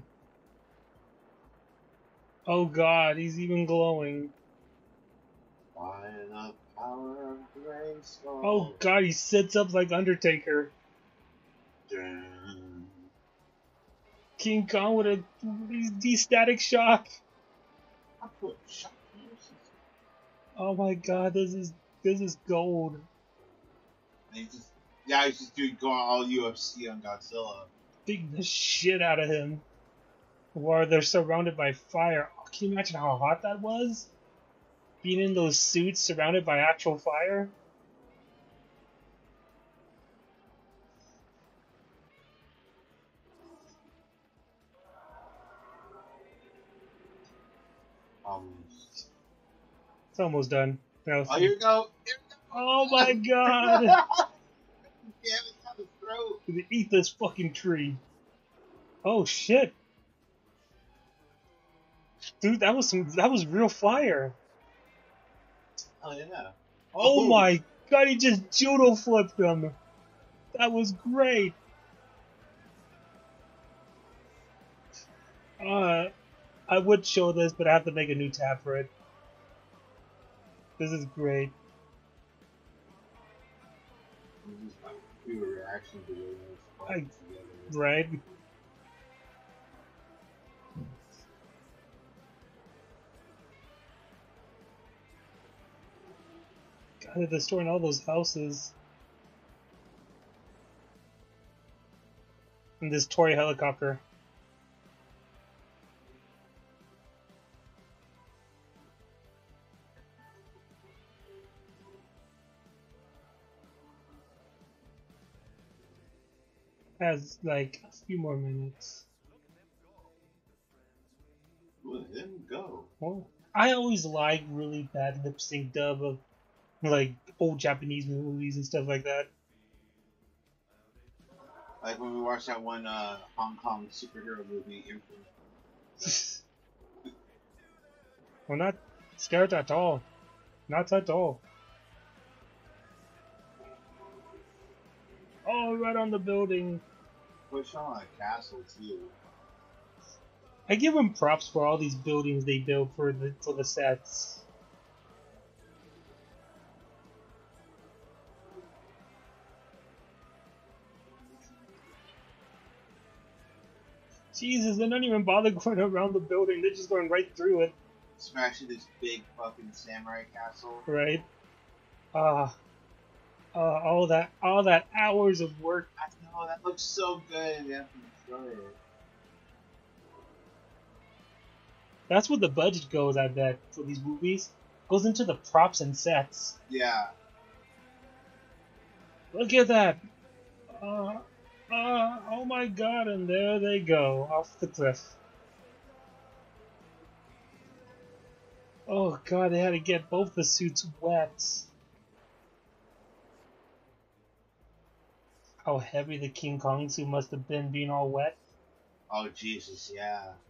Oh god, he's even glowing. By the power of grace. Oh god, he sits up like Undertaker. Dun. King Kong with a de-static shock. I put shock pierces. Oh my god, this is this is gold. And he's just, yeah, he's just doing going all U F C on Godzilla. Beating the shit out of him. While they're surrounded by fire. Oh, can you imagine how hot that was? Being in those suits surrounded by actual fire? Almost. It's almost done. Now, Oh, here we go. Here we go. oh my god! Damn, it's on his throat. Eat this fucking tree. Oh shit. Dude, that was some that was real fire. Oh yeah. Oh, Oh. my god, he just judo flipped him. That was great. Uh I would show this, but I have to make a new tab for it. This is great. We were reaction to it. I, right? God, they're destroying all those houses. And this toy helicopter. Has like a few more minutes. Let him go. Well, I always like really bad lip sync dub of like old Japanese movies and stuff like that. Like when we watched that one uh, Hong Kong superhero movie, Emperor. Well, not scared at all. Not at all. Oh, right on the building. Push on a castle too. I give them props for all these buildings they build for the for the sets. Jesus, they're not even bothering going around the building. They're just going right through it. Smashing this big fucking samurai castle. Right. Ah. Uh, uh, all that, all that hours of work. I know, that looks so good. Yeah, sure. That's what the budget goes, I bet, for these movies. Goes into the props and sets. Yeah. Look at that. Uh, uh, oh my god, and there they go, off the cliff. Oh god, they had to get both the suits wet. How heavy the King Kong suit must have been being all wet. Oh Jesus, yeah.